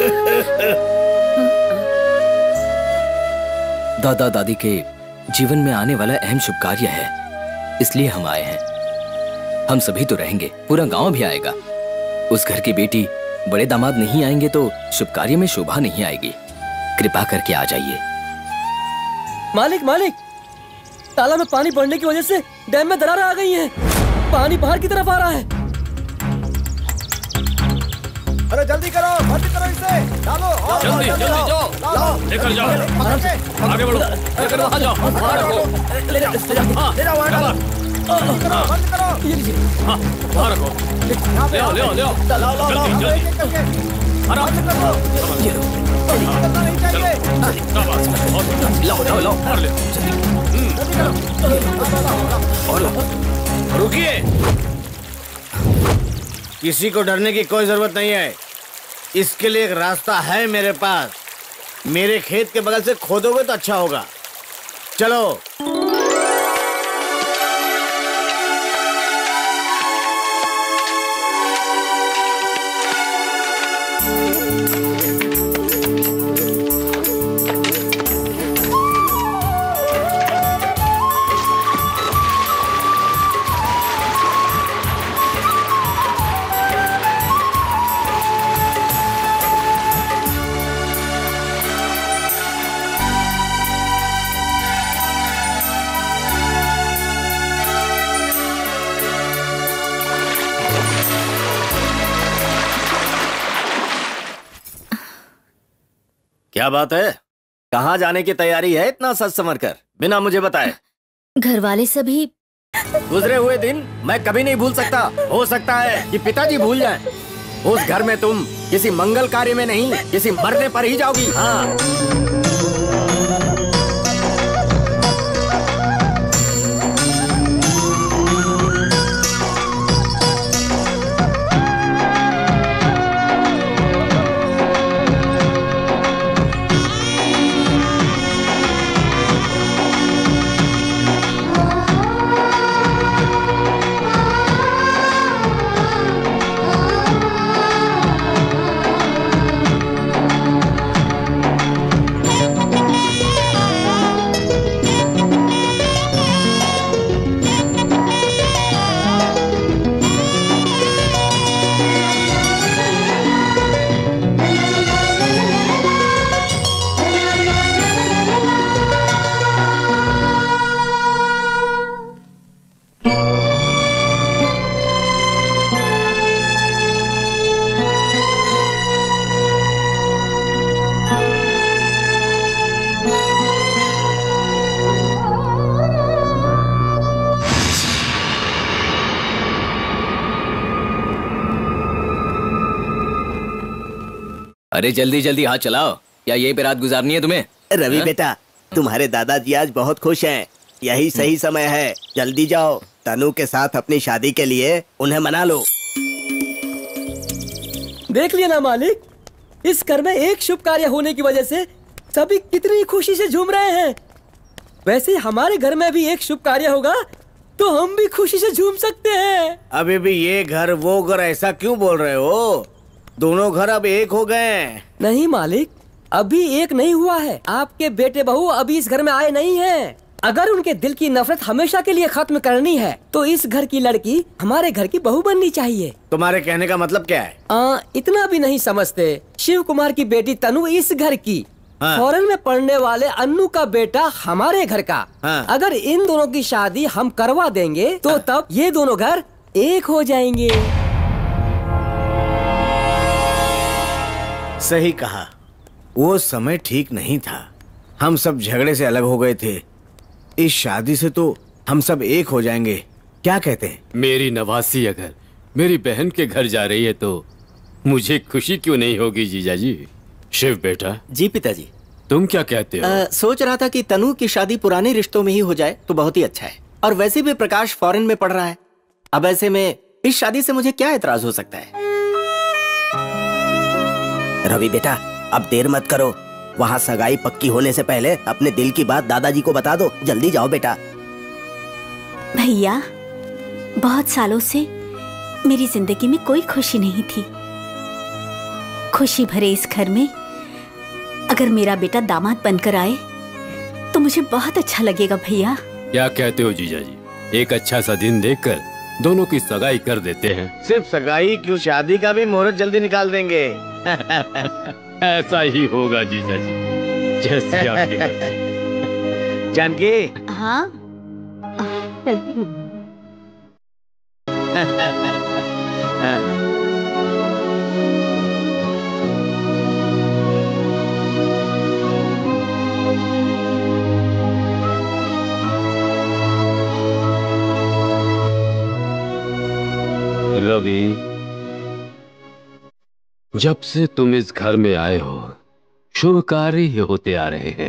दादा दादी के जीवन में आने वाला अहम शुभ कार्य है, इसलिए हम आए हैं। हम सभी तो रहेंगे, पूरा गांव भी आएगा। उस घर की बेटी बड़े दामाद नहीं आएंगे तो शुभ कार्य में शोभा नहीं आएगी। कृपा करके आ जाइए। मालिक मालिक, ताला में पानी बढ़ने की वजह से डैम में दरारें आ गई हैं। पानी बाहर की तरफ आ रहा है। अरे जल्दी करो, बंद करो इसे। डालो और जल्दी जल्दी जाओ, लेकर जाओ, आगे बढ़ो, लेकर वहाँ जाओ, वहाँ रखो, ले जाओ बंद करो। ये लीजिए, हाँ वहाँ रखो, ले आओ ले आओ ले आओ, जल्दी जल्दी, आराम से ये लो, करना नहीं चाहिए। लाओ लाओ लाओ, और ले, जल्दी और रुकिए। किसी को डरने की कोई जरूरत नहीं है। इसके लिए एक रास्ता है मेरे पास। मेरे खेत के बगल से खोदोगे तो अच्छा होगा। चलो। क्या बात है? कहाँ जाने की तैयारी है इतना सच समझ कर, बिना मुझे बताए? घर वाले सभी। गुजरे हुए दिन मैं कभी नहीं भूल सकता। हो सकता है कि पिताजी भूल जाएं। उस घर में तुम किसी मंगल कार्य में नहीं, किसी मरने पर ही जाओगी। हाँ। अरे जल्दी जल्दी हाथ चलाओ, क्या यही पे रात गुजारनी है तुम्हें? रवि बेटा, तुम्हारे दादाजी आज बहुत खुश हैं। यही सही समय है, जल्दी जाओ। तनु के साथ अपनी शादी के लिए उन्हें मना लो। देख लिया ना मालिक, इस घर में एक शुभ कार्य होने की वजह से सभी कितनी खुशी से झूम रहे हैं। वैसे हमारे घर में भी एक शुभ कार्य होगा तो हम भी खुशी से झूम सकते हैं। अभी भी ये घर वो घर ऐसा क्यों बोल रहे हो? दोनों घर अब एक हो गए। नहीं मालिक, अभी एक नहीं हुआ है। आपके बेटे बहू अभी इस घर में आए नहीं हैं। अगर उनके दिल की नफरत हमेशा के लिए खत्म करनी है तो इस घर की लड़की हमारे घर की बहू बननी चाहिए। तुम्हारे कहने का मतलब क्या है? इतना भी नहीं समझते। शिव कुमार की बेटी तनु इस घर की, फॉरेन में पढ़ने वाले अन्नू का बेटा हमारे घर का। अगर इन दोनों की शादी हम करवा देंगे तो तब ये दोनों घर एक हो जाएंगे। सही कहा। वो समय ठीक नहीं था। हम सब झगड़े से अलग हो गए थे। इस शादी से तो हम सब एक हो जाएंगे। क्या कहते हैं? मेरी नवासी अगर मेरी बहन के घर जा रही है तो मुझे खुशी क्यों नहीं होगी जीजा जी? शिव बेटा। जी पिताजी। तुम क्या कहते हो? सोच रहा था कि तनु की शादी पुराने रिश्तों में ही हो जाए तो बहुत ही अच्छा है। और वैसे भी प्रकाश फॉरेन में पढ़ रहा है। अब ऐसे में इस शादी से मुझे क्या एतराज हो सकता है? रवि बेटा, अब देर मत करो। वहाँ सगाई पक्की होने से पहले अपने दिल की बात दादाजी को बता दो। जल्दी जाओ बेटा। भैया, बहुत सालों से मेरी जिंदगी में कोई खुशी नहीं थी। खुशी भरे इस घर में अगर मेरा बेटा दामाद बनकर आए तो मुझे बहुत अच्छा लगेगा भैया। क्या कहते हो जीजा जी? एक अच्छा सा दिन देखकर दोनों की सगाई कर देते हैं। सिर्फ सगाई क्यों, शादी का भी मुहूर्त जल्दी निकाल देंगे। ऐसा ही होगा जीजा जी, जैसे आपकी मर्जी। जानकी। हाँ। रवि, जब से तुम इस घर में आए हो शुभ कार्य ही होते आ रहे हैं।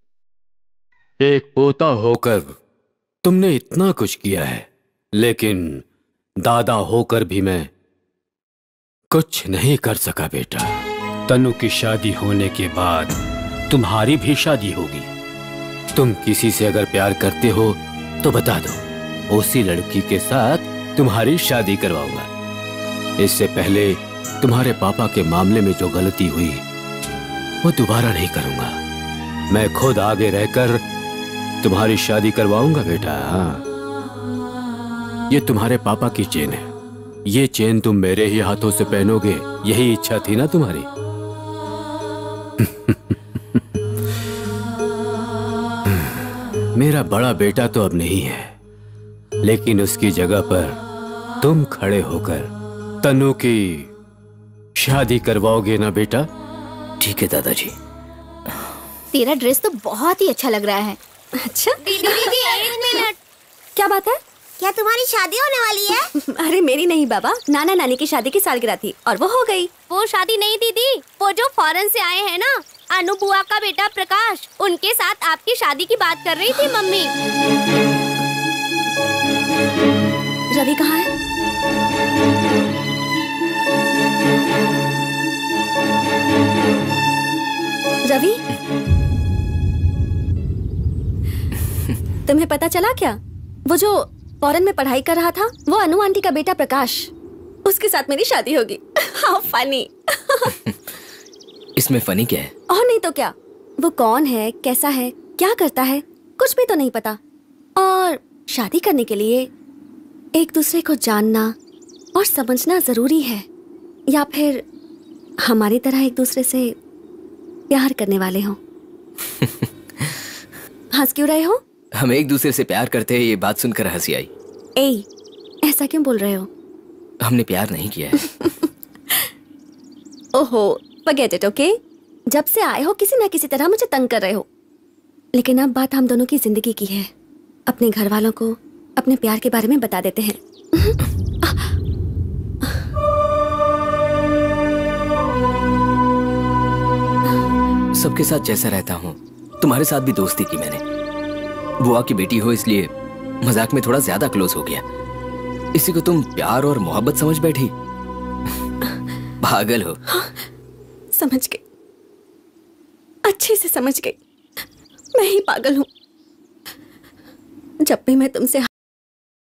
एक पोता होकर तुमने इतना कुछ किया है, लेकिन दादा होकर भी मैं कुछ नहीं कर सका बेटा। तनु की शादी होने के बाद तुम्हारी भी शादी होगी। तुम किसी से अगर प्यार करते हो तो बता दो, उसी लड़की के साथ तुम्हारी शादी करवाऊंगा। इससे पहले तुम्हारे पापा के मामले में जो गलती हुई वो दोबारा नहीं करूंगा। मैं खुद आगे रहकर तुम्हारी शादी करवाऊंगा बेटा। ये तुम्हारे पापा की चेन है। ये चेन तुम मेरे ही हाथों से पहनोगे, यही इच्छा थी ना तुम्हारी? मेरा बड़ा बेटा तो अब नहीं है, लेकिन उसकी जगह पर तुम खड़े होकर तनु की शादी करवाओगे ना बेटा? ठीक है दादाजी। तेरा ड्रेस तो बहुत ही अच्छा लग रहा है। अच्छा दीदी एक मिनट। क्या बात है? क्या तुम्हारी शादी होने वाली है? अरे मेरी नहीं बाबा, नाना नानी की शादी की सालगिरह थी और वो हो गई। वो शादी नहीं दीदी, वो जो फॉरेन से आए हैं ना, अनु बुआ का बेटा प्रकाश, उनके साथ आपकी शादी की बात कर रही थी मम्मी। रवि कहाँ है? रवि, तुम्हें पता चला क्या? वो जो फॉरेन में पढ़ाई कर रहा था, वो अनु आंटी का बेटा प्रकाश, उसके साथ मेरी शादी होगी। How funny. इसमें फनी क्या है? और नहीं तो क्या। वो कौन है, कैसा है, क्या करता है, कुछ भी तो नहीं पता। और शादी करने के लिए एक दूसरे को जानना और समझना जरूरी है, या फिर हमारी तरह एक दूसरे से प्यार करने वाले हो। हंस क्यों रहे हो? हम एक दूसरे से प्यार करते हैं, ये बात सुनकर हंसी आई। ए, ऐसा क्यों बोल रहे हो? हमने प्यार नहीं किया है। ओहो, forget it, okay? जब से आए हो किसी ना किसी तरह मुझे तंग कर रहे हो, लेकिन अब बात हम दोनों की जिंदगी की है। अपने घर वालों को अपने प्यार के बारे में बता देते हैं। सबके साथ जैसा रहता हूँ, तुम्हारे साथ भी दोस्ती की मैंने। बुआ की बेटी हो इसलिए मजाक में थोड़ा ज्यादा क्लोज हो गया। इसी को तुम प्यार और मोहब्बत समझ बैठी? पागल हो। हाँ, समझ गई, अच्छे से समझ गई। मैं ही पागल हूँ। जब भी मैं तुमसे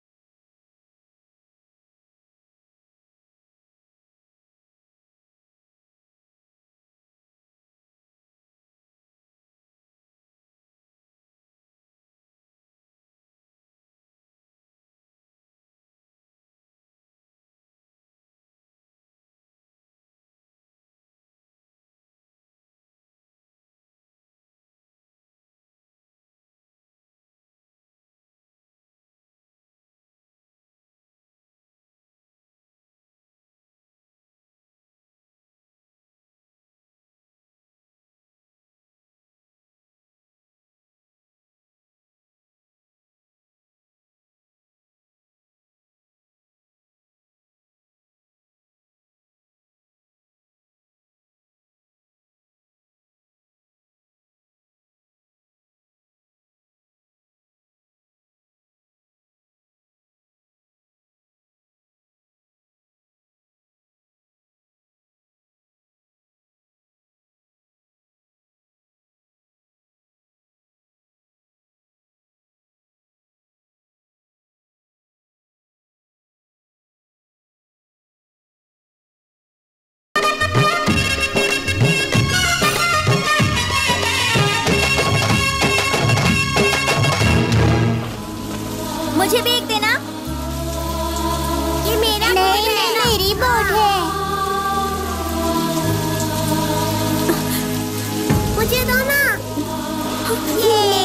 मुझे भी एक देना। ये मेरा नहीं, मेरी बोट है। मुझे दो ना। ये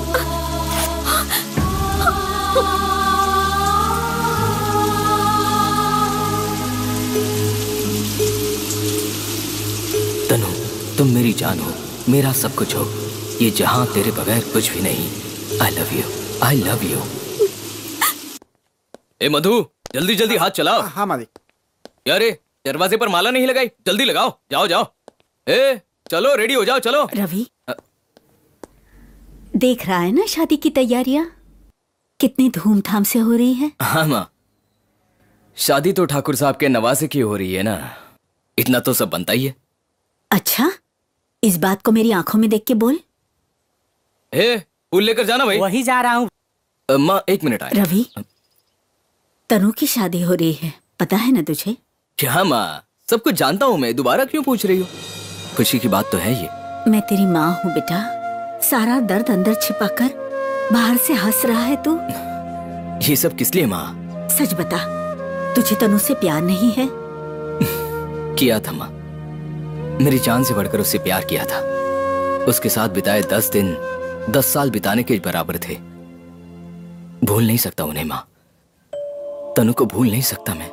तनु, तुम मेरी जान हो, मेरा सब कुछ हो। ये जहां तेरे बगैर कुछ भी नहीं। I love you, I love you. ए मधु, जल्दी जल्दी हाथ चलाओ। हाँ मालिक। यार दरवाजे पर माला नहीं लगाई, जल्दी लगाओ। जाओ जाओ। ए चलो, रेडी हो जाओ, चलो। रवि, देख रहा है ना शादी की तैयारियां कितनी धूमधाम से हो रही है। हाँ माँ, शादी तो ठाकुर साहब के नवासे की हो रही है ना, इतना तो सब बनता ही है। अच्छा, इस बात को मेरी आंखों में देख के बोल। फूल लेकर जाना भाई। वही जा रहा हूँ। माँ एक मिनट आए। रवि, तनु की शादी हो रही है, पता है ना तुझे? क्या माँ, सब कुछ जानता हूँ मैं, दोबारा क्यों पूछ रही हो? खुशी की बात तो है ये। मैं तेरी माँ हूँ बेटा, सारा दर्द अंदर छिपाकर बाहर से हंस रहा है तू। ये सब किस लिए माँ? सच बता, तुझे तनु से प्यार नहीं है? किया था माँ, मेरी जान से बढ़कर उससे प्यार किया था। उसके साथ बिताए 10 दिन 10 साल बिताने के बराबर थे। भूल नहीं सकता उन्हें माँ, तनु को भूल नहीं सकता मैं।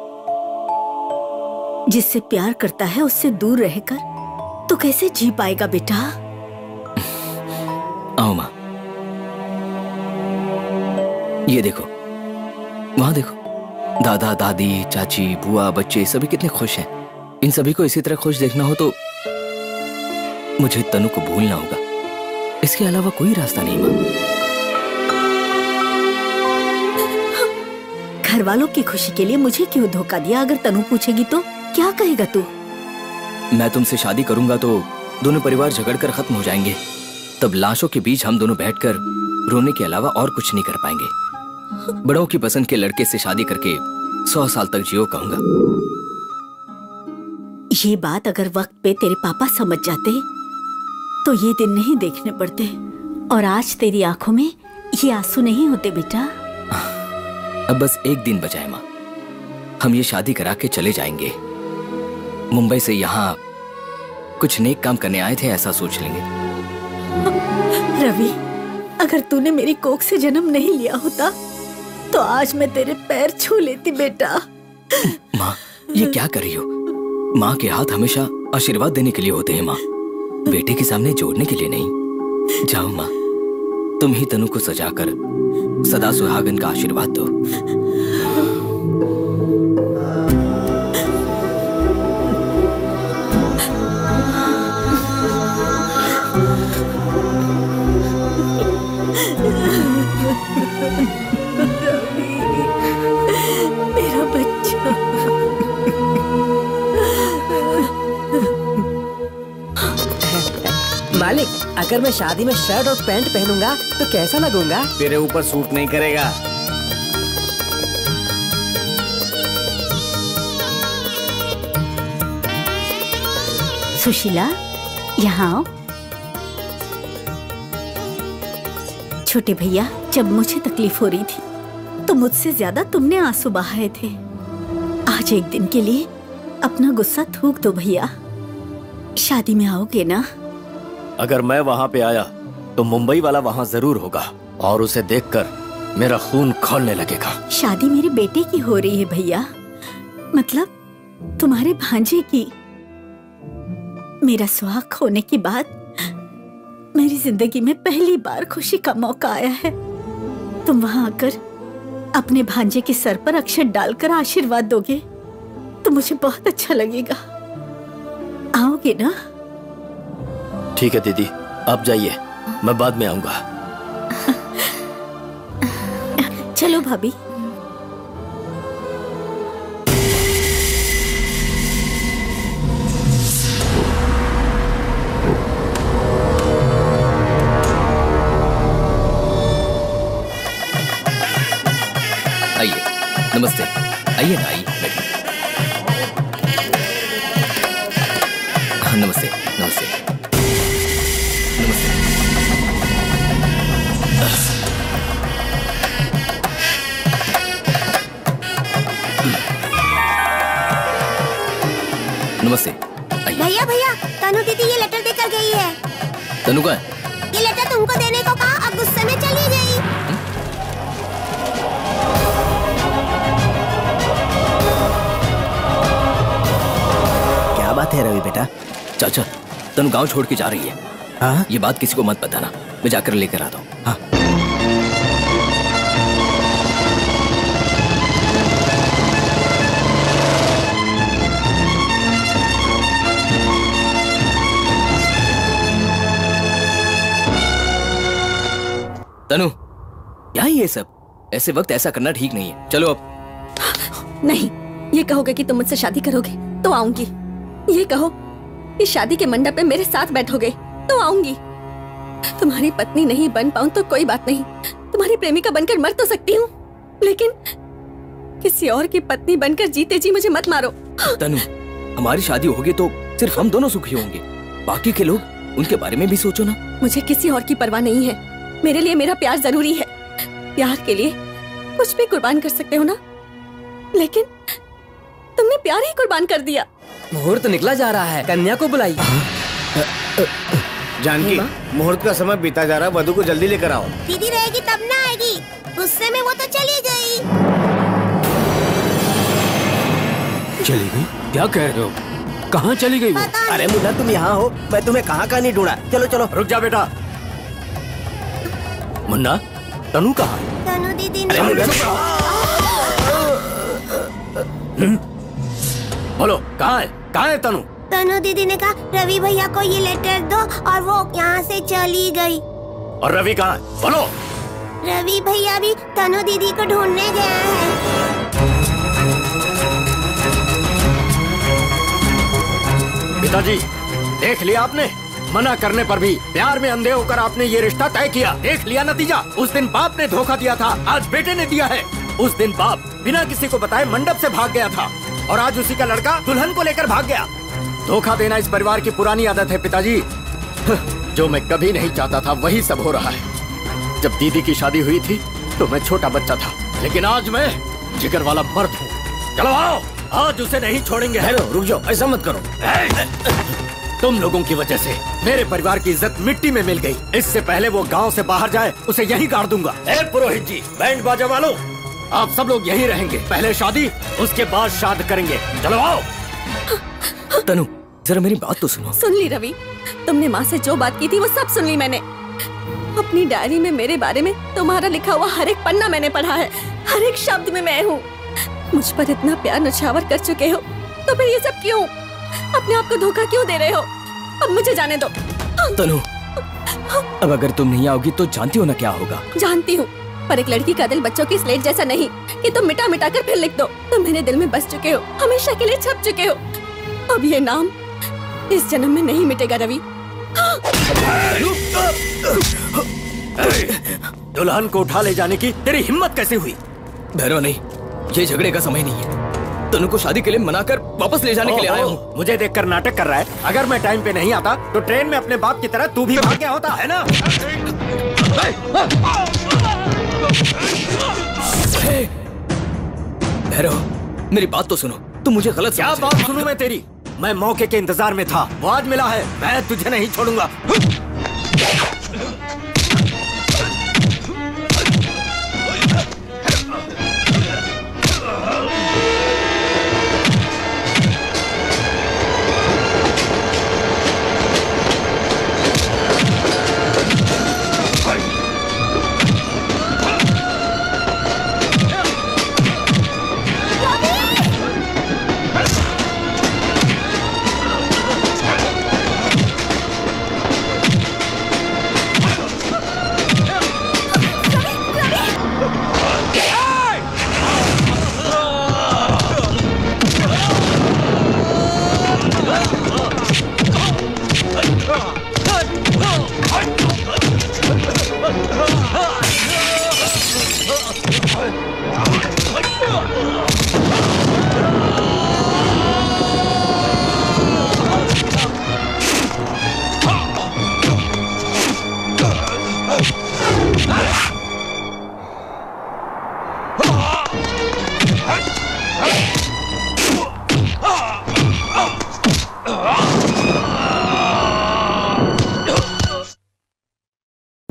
जिससे प्यार करता है उससे दूर रहकर तो कैसे जी पाएगा बेटा? आओ माँ, ये देखो, वहां देखो, दादा दादी चाची बुआ बच्चे सभी कितने खुश हैं। इन सभी को इसी तरह खुश देखना हो तो मुझे तनु को भूलना होगा, इसके अलावा कोई रास्ता नहीं माँ। घर वालों की खुशी के लिए मुझे क्यों धोखा दिया? अगर तनु पूछेगी तो क्या कहेगा तू? मैं तुमसे शादी करूंगा तो दोनों परिवार झगड़कर खत्म हो जाएंगे, तब लाशों के बीच हम दोनों बैठकर रोने के अलावा और कुछ नहीं कर पाएंगे। बड़ों की पसंद के लड़के से शादी करके 100 साल तक जियो कहूंगा। ये बात अगर वक्त पे तेरे पापा समझ जाते तो ये दिन नहीं देखने पड़ते, और आज तेरी आंखों में ये आंसू नहीं होते बेटा। अब बस एक दिन बचाए माँ, हम ये शादी करा के चले जाएंगे। मुंबई से यहाँ कुछ नेक काम करने आए थे ऐसा सोच लेंगे। रवि, अगर तूने मेरी कोख से जन्म नहीं लिया होता तो आज मैं तेरे पैर छू लेती बेटा। माँ, ये क्या कर रही हो? माँ के हाथ हमेशा आशीर्वाद देने के लिए होते हैं माँ, बेटे के सामने जोड़ने के लिए नहीं। जाओ माँ, तुम ही तनु को सजाकर सदा सुहागन का आशीर्वाद दो। मेरा बच्चा। मालिक, अगर मैं शादी में शर्ट और पैंट पहनूंगा तो कैसा लगूंगा? तेरे ऊपर सूट नहीं करेगा। सुशीला, यहाँ आओ। छोटे भैया, जब मुझे तकलीफ हो रही थी तो मुझसे ज्यादा तुमने आंसू बहाए थे। आज एक दिन के लिए अपना गुस्सा थूक दो भैया। शादी में आओगे ना? अगर मैं वहाँ पे आया तो मुंबई वाला वहाँ जरूर होगा और उसे देखकर मेरा खून खौलने लगेगा। शादी मेरे बेटे की हो रही है भैया, मतलब तुम्हारे भांजे की। मेरा सुहाग होने के बाद मेरी जिंदगी में पहली बार खुशी का मौका आया है। तुम वहां आकर अपने भांजे के सर पर अक्षत डालकर आशीर्वाद दोगे तो मुझे बहुत अच्छा लगेगा। आओगे ना? ठीक है दीदी, आप जाइए, मैं बाद में आऊंगा। चलो भाभी। आइए, नमस्ते। आइए ना, आइए बैठिए। हाँ, नमस्ते नमस्ते नमस्ते। नमस्ते। भैया भैया, तनु दीदी ये लेटर देकर गई है। तनु का ये लेटर तुमको देने को कहा, अब गुस्से में चली गई। क्या बात है रवि बेटा? चाचा, तनु गांव छोड़ के जा रही है। हाँ? ये बात किसी को मत बताना, मैं जाकर लेकर आता हूँ। हाँ। तनु, क्या ये सब? ऐसे वक्त ऐसा करना ठीक नहीं है। चलो अब। नहीं, ये कहोगे कि तुम मुझसे शादी करोगे तो आऊंगी। ये कहो कि शादी के मंडप पे मेरे साथ बैठोगे तो आऊंगी। तुम्हारी पत्नी नहीं बन पाऊं तो कोई बात नहीं, तुम्हारी प्रेमिका बनकर मर तो सकती हूँ, लेकिन किसी और की पत्नी बनकर जीते जी मुझे मत मारो। तनु, हमारी शादी होगी तो सिर्फ हम दोनों सुखी होंगे, बाकी के लोग उनके बारे में भी सोचो ना। मुझे किसी और की परवाह नहीं है, मेरे लिए मेरा प्यार जरूरी है। प्यार के लिए कुछ भी कुर्बान कर सकते हो ना, लेकिन तुमने प्यार ही कुर्बान कर दिया। मुहूर्त निकला जा रहा है, कन्या को बुलाइए। जानकी, मुहूर्त का समय बीता जा रहा है, वधू को जल्दी लेकर आओ। दीदी रहेगी तब ना आएगी, गुस्से में वो तो चली गई। चली गई? क्या कह रहे हो? कहाँ चली गई वो? अरे मुन्ना, तुम यहाँ हो, मैं तुम्हें कहाँ का नहीं ढूंढा। चलो चलो। रुक जा बेटा। मुन्ना, तनु कहाँ है? तनु दीदी बोलो, कहाँ है? कहाँ है तनु? तनु दीदी ने कहा रवि भैया को ये लेटर दो और वो यहाँ से चली गई। और रवि कहाँ है? बोलो। रवि भैया भी तनु दीदी को ढूंढने गया है। पिताजी, देख लिया आपने? मना करने पर भी प्यार में अंधे होकर आपने ये रिश्ता तय किया। देख लिया नतीजा? उस दिन बाप ने धोखा दिया था, आज बेटे ने दिया है। उस दिन बाप बिना किसी को बताए मंडप से भाग गया था और आज उसी का लड़का दुल्हन को लेकर भाग गया। धोखा देना इस परिवार की पुरानी आदत है पिताजी। जो मैं कभी नहीं चाहता था वही सब हो रहा है। जब दीदी की शादी हुई थी तो मैं छोटा बच्चा था, लेकिन आज मैं जिगर वाला मर्द हूँ। चलो आओ, आज उसे नहीं छोड़ेंगे। हेलो, रुक जाओ, ऐसा मत करो। तुम लोगों की वजह से मेरे परिवार की इज्जत मिट्टी में मिल गई। इससे पहले वो गांव से बाहर जाए उसे यहीं गाड़ दूंगा। ए पुरोहित जी, बैंड बाजा वालों, आप सब लोग यहीं रहेंगे। पहले शादी, उसके बाद श्राद्ध करेंगे। चलो आओ। तनु, जरा मेरी बात तो सुनो। सुन ली रवि, तुमने माँ से जो बात की थी वो सब सुन ली मैंने। अपनी डायरी में मेरे बारे में तुम्हारा लिखा हुआ हर एक पन्ना मैंने पढ़ा है, हर एक शब्द में मैं हूँ। मुझ पर इतना प्यार नछावर कर चुके हो तो फिर ये सब क्यों? अपने आप को धोखा क्यों दे रहे हो? अब मुझे जाने दो। तनु, अब अगर तुम नहीं आओगी तो जानती हो ना क्या होगा। जानती हूँ, पर एक लड़की का दिल बच्चों की स्लेट जैसा नहीं कि तुम मिटा मिटा कर फिर लिख दो। तुम मेरे दिल में बस चुके हो, हमेशा के लिए छप चुके हो। अब ये नाम इस जन्म में नहीं मिटेगा रवि। दुल्हन को उठा ले जाने की तेरी हिम्मत कैसे हुई? भैरव नहीं, ये झगड़े का समय नहीं है। तनु को शादी के लिए मनाकर वापस ले जाने के लिए आया हूँ। मुझे देखकर नाटक कर रहा है। अगर मैं टाइम पे नहीं आता तो ट्रेन में अपने बाप की तरह तू भी भाग गया होता, है ना? भैरव, मेरी बात तो सुनो। तुम मुझे गलत क्या बात सुनूं मैं तेरी? मैं मौके के इंतजार में था, वो आज मिला है। मैं तुझे नहीं छोड़ूंगा।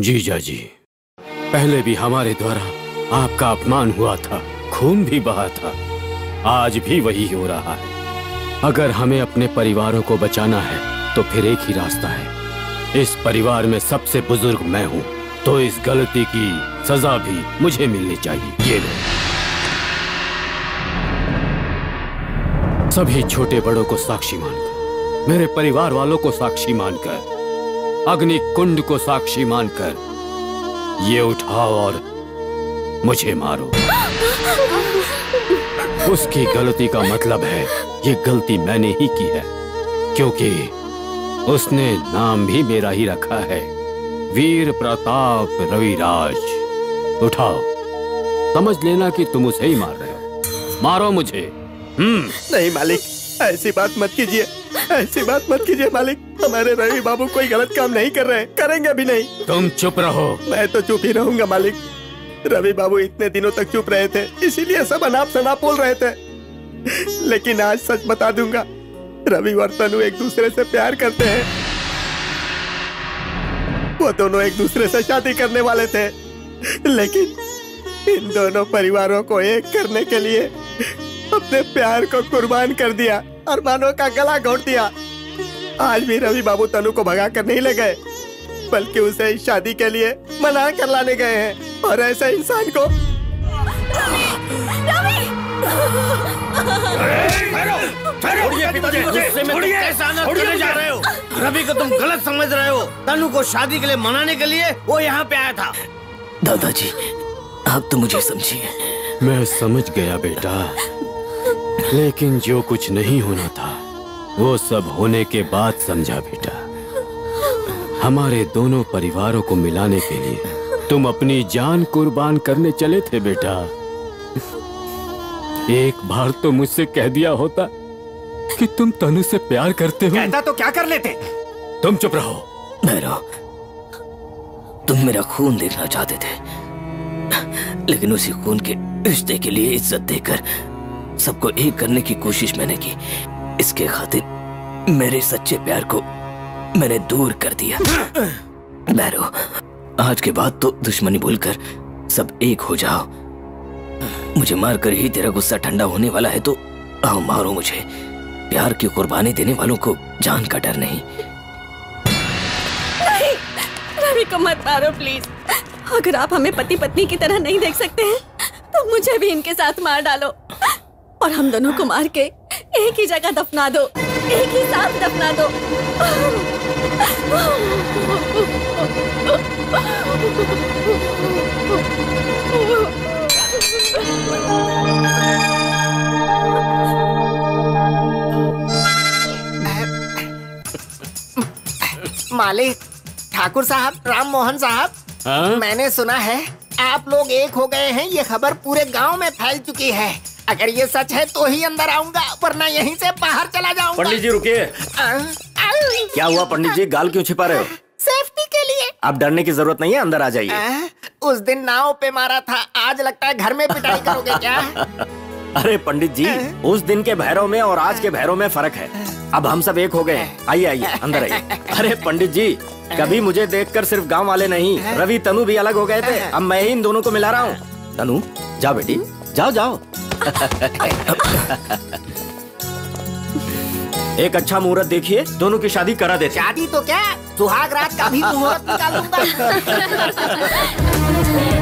जीजा जी, पहले भी हमारे द्वारा आपका अपमान हुआ था, खून भी बहा था, आज भी वही हो रहा है। अगर हमें अपने परिवारों को बचाना है तो फिर एक ही रास्ता है। इस परिवार में सबसे बुजुर्ग मैं हूँ, तो इस गलती की सजा भी मुझे मिलनी चाहिए। ये लो। सभी छोटे बड़ों को साक्षी मानकर, मेरे परिवार वालों को साक्षी मानकर, अग्नि कुंड को साक्षी मानकर ये उठाओ और मुझे मारो। उसकी गलती का मतलब है ये गलती मैंने ही की है, क्योंकि उसने नाम भी मेरा ही रखा है, वीर प्रताप रविराज। उठाओ, समझ लेना कि तुम उसे ही मार रहे हो। मारो मुझे। नहीं मालिक, ऐसी बात मत कीजिए, ऐसी बात मत कीजिए मालिक। हमारे रवि बाबू कोई गलत काम नहीं कर रहे, करेंगे भी नहीं। तुम चुप रहो। मैं तो चुप ही रहूंगा मालिक। रवि बाबू इतने दिनों तक चुप रहे थे, इसीलिए सब अनाप शनाप बोल रहे थे। लेकिन आज सच बता दूंगा, रवि और तनु एक दूसरे से प्यार करते हैं। वो दोनों एक दूसरे से शादी करने वाले थे, लेकिन इन दोनों परिवारों को एक करने के लिए अपने प्यार को कुर्बान कर दिया, अरमानों का गला घोट दिया। आज भी रवि बाबू तनु को भगा कर नहीं ले गए, बल्कि उसे इस शादी के लिए मना कर लाने गए हैं। और ऐसे इंसान को रवि को तुम गलत समझ रहे हो। तनु को शादी के लिए मनाने के लिए वो यहाँ पे आया था। दादाजी, आप तो मुझे समझिए। मैं समझ गया बेटा, लेकिन जो कुछ नहीं होना था वो सब होने के बाद समझा बेटा। हमारे दोनों परिवारों को मिलाने के लिए तुम अपनी जान कुर्बान करने चले थे बेटा। एक बार तो मुझसे कह दिया होता कि तुम तनु से प्यार करते हो। कहता तो क्या कर लेते। तुम चुप रहो। भैरव, तुम मेरा खून देखना चाहते थे, लेकिन उसी खून के रिश्ते के लिए इज्जत देकर सबको एक करने की कोशिश मैंने की। इसके खातिर मेरे सच्चे प्यार को मैंने दूर कर दिया। भैरव, आज के बाद तो दुश्मनी भूलकर सब एक हो जाओ। मुझे मारकर ही तेरा गुस्सा ठंडा होने वाला है तो आओ मारो मुझे। प्यार की कुर्बानी देने वालों को जान का डर नहीं। नहीं, रवि को मत मारो प्लीज। अगर आप हमें पति पत्नी की तरह नहीं देख सकते हैं तो मुझे भी इनके साथ मार डालो और हम दोनों को मार के एक ही जगह दफना दो, एक ही साथ दफना दो। मालिक, ठाकुर साहब, राम मोहन साहब, मैंने सुना है आप लोग एक हो गए हैं। ये खबर पूरे गांव में फैल चुकी है। अगर ये सच है तो ही अंदर आऊंगा, वरना यहीं से बाहर चला जाऊंगा। पंडित जी रुकिए। क्या हुआ पंडित जी, गाल क्यों छिपा रहे हो? सेफ्टी के लिए। आप डरने की जरूरत नहीं है, अंदर आ जाइए। उस दिन नाव पे मारा था, आज लगता है घर में पिटाई करोगे क्या? अरे पंडित जी, उस दिन के भैरव में और आज के भैरव में फर्क है। अब हम सब एक हो गए हैं। आइए आइए अंदर आइए। अरे पंडित जी, कभी मुझे देखकर सिर्फ गांव वाले नहीं, रवि तनु भी अलग हो गए थे। अब मैं ही इन दोनों को मिला रहा हूँ। तनु जाओ बेटी, जाओ जाओ। एक अच्छा मुहूर्त देखिए, दोनों की शादी करा देते। शादी तो क्या, सुहाग रात का भी मुहूर्त निकाल लूंगा।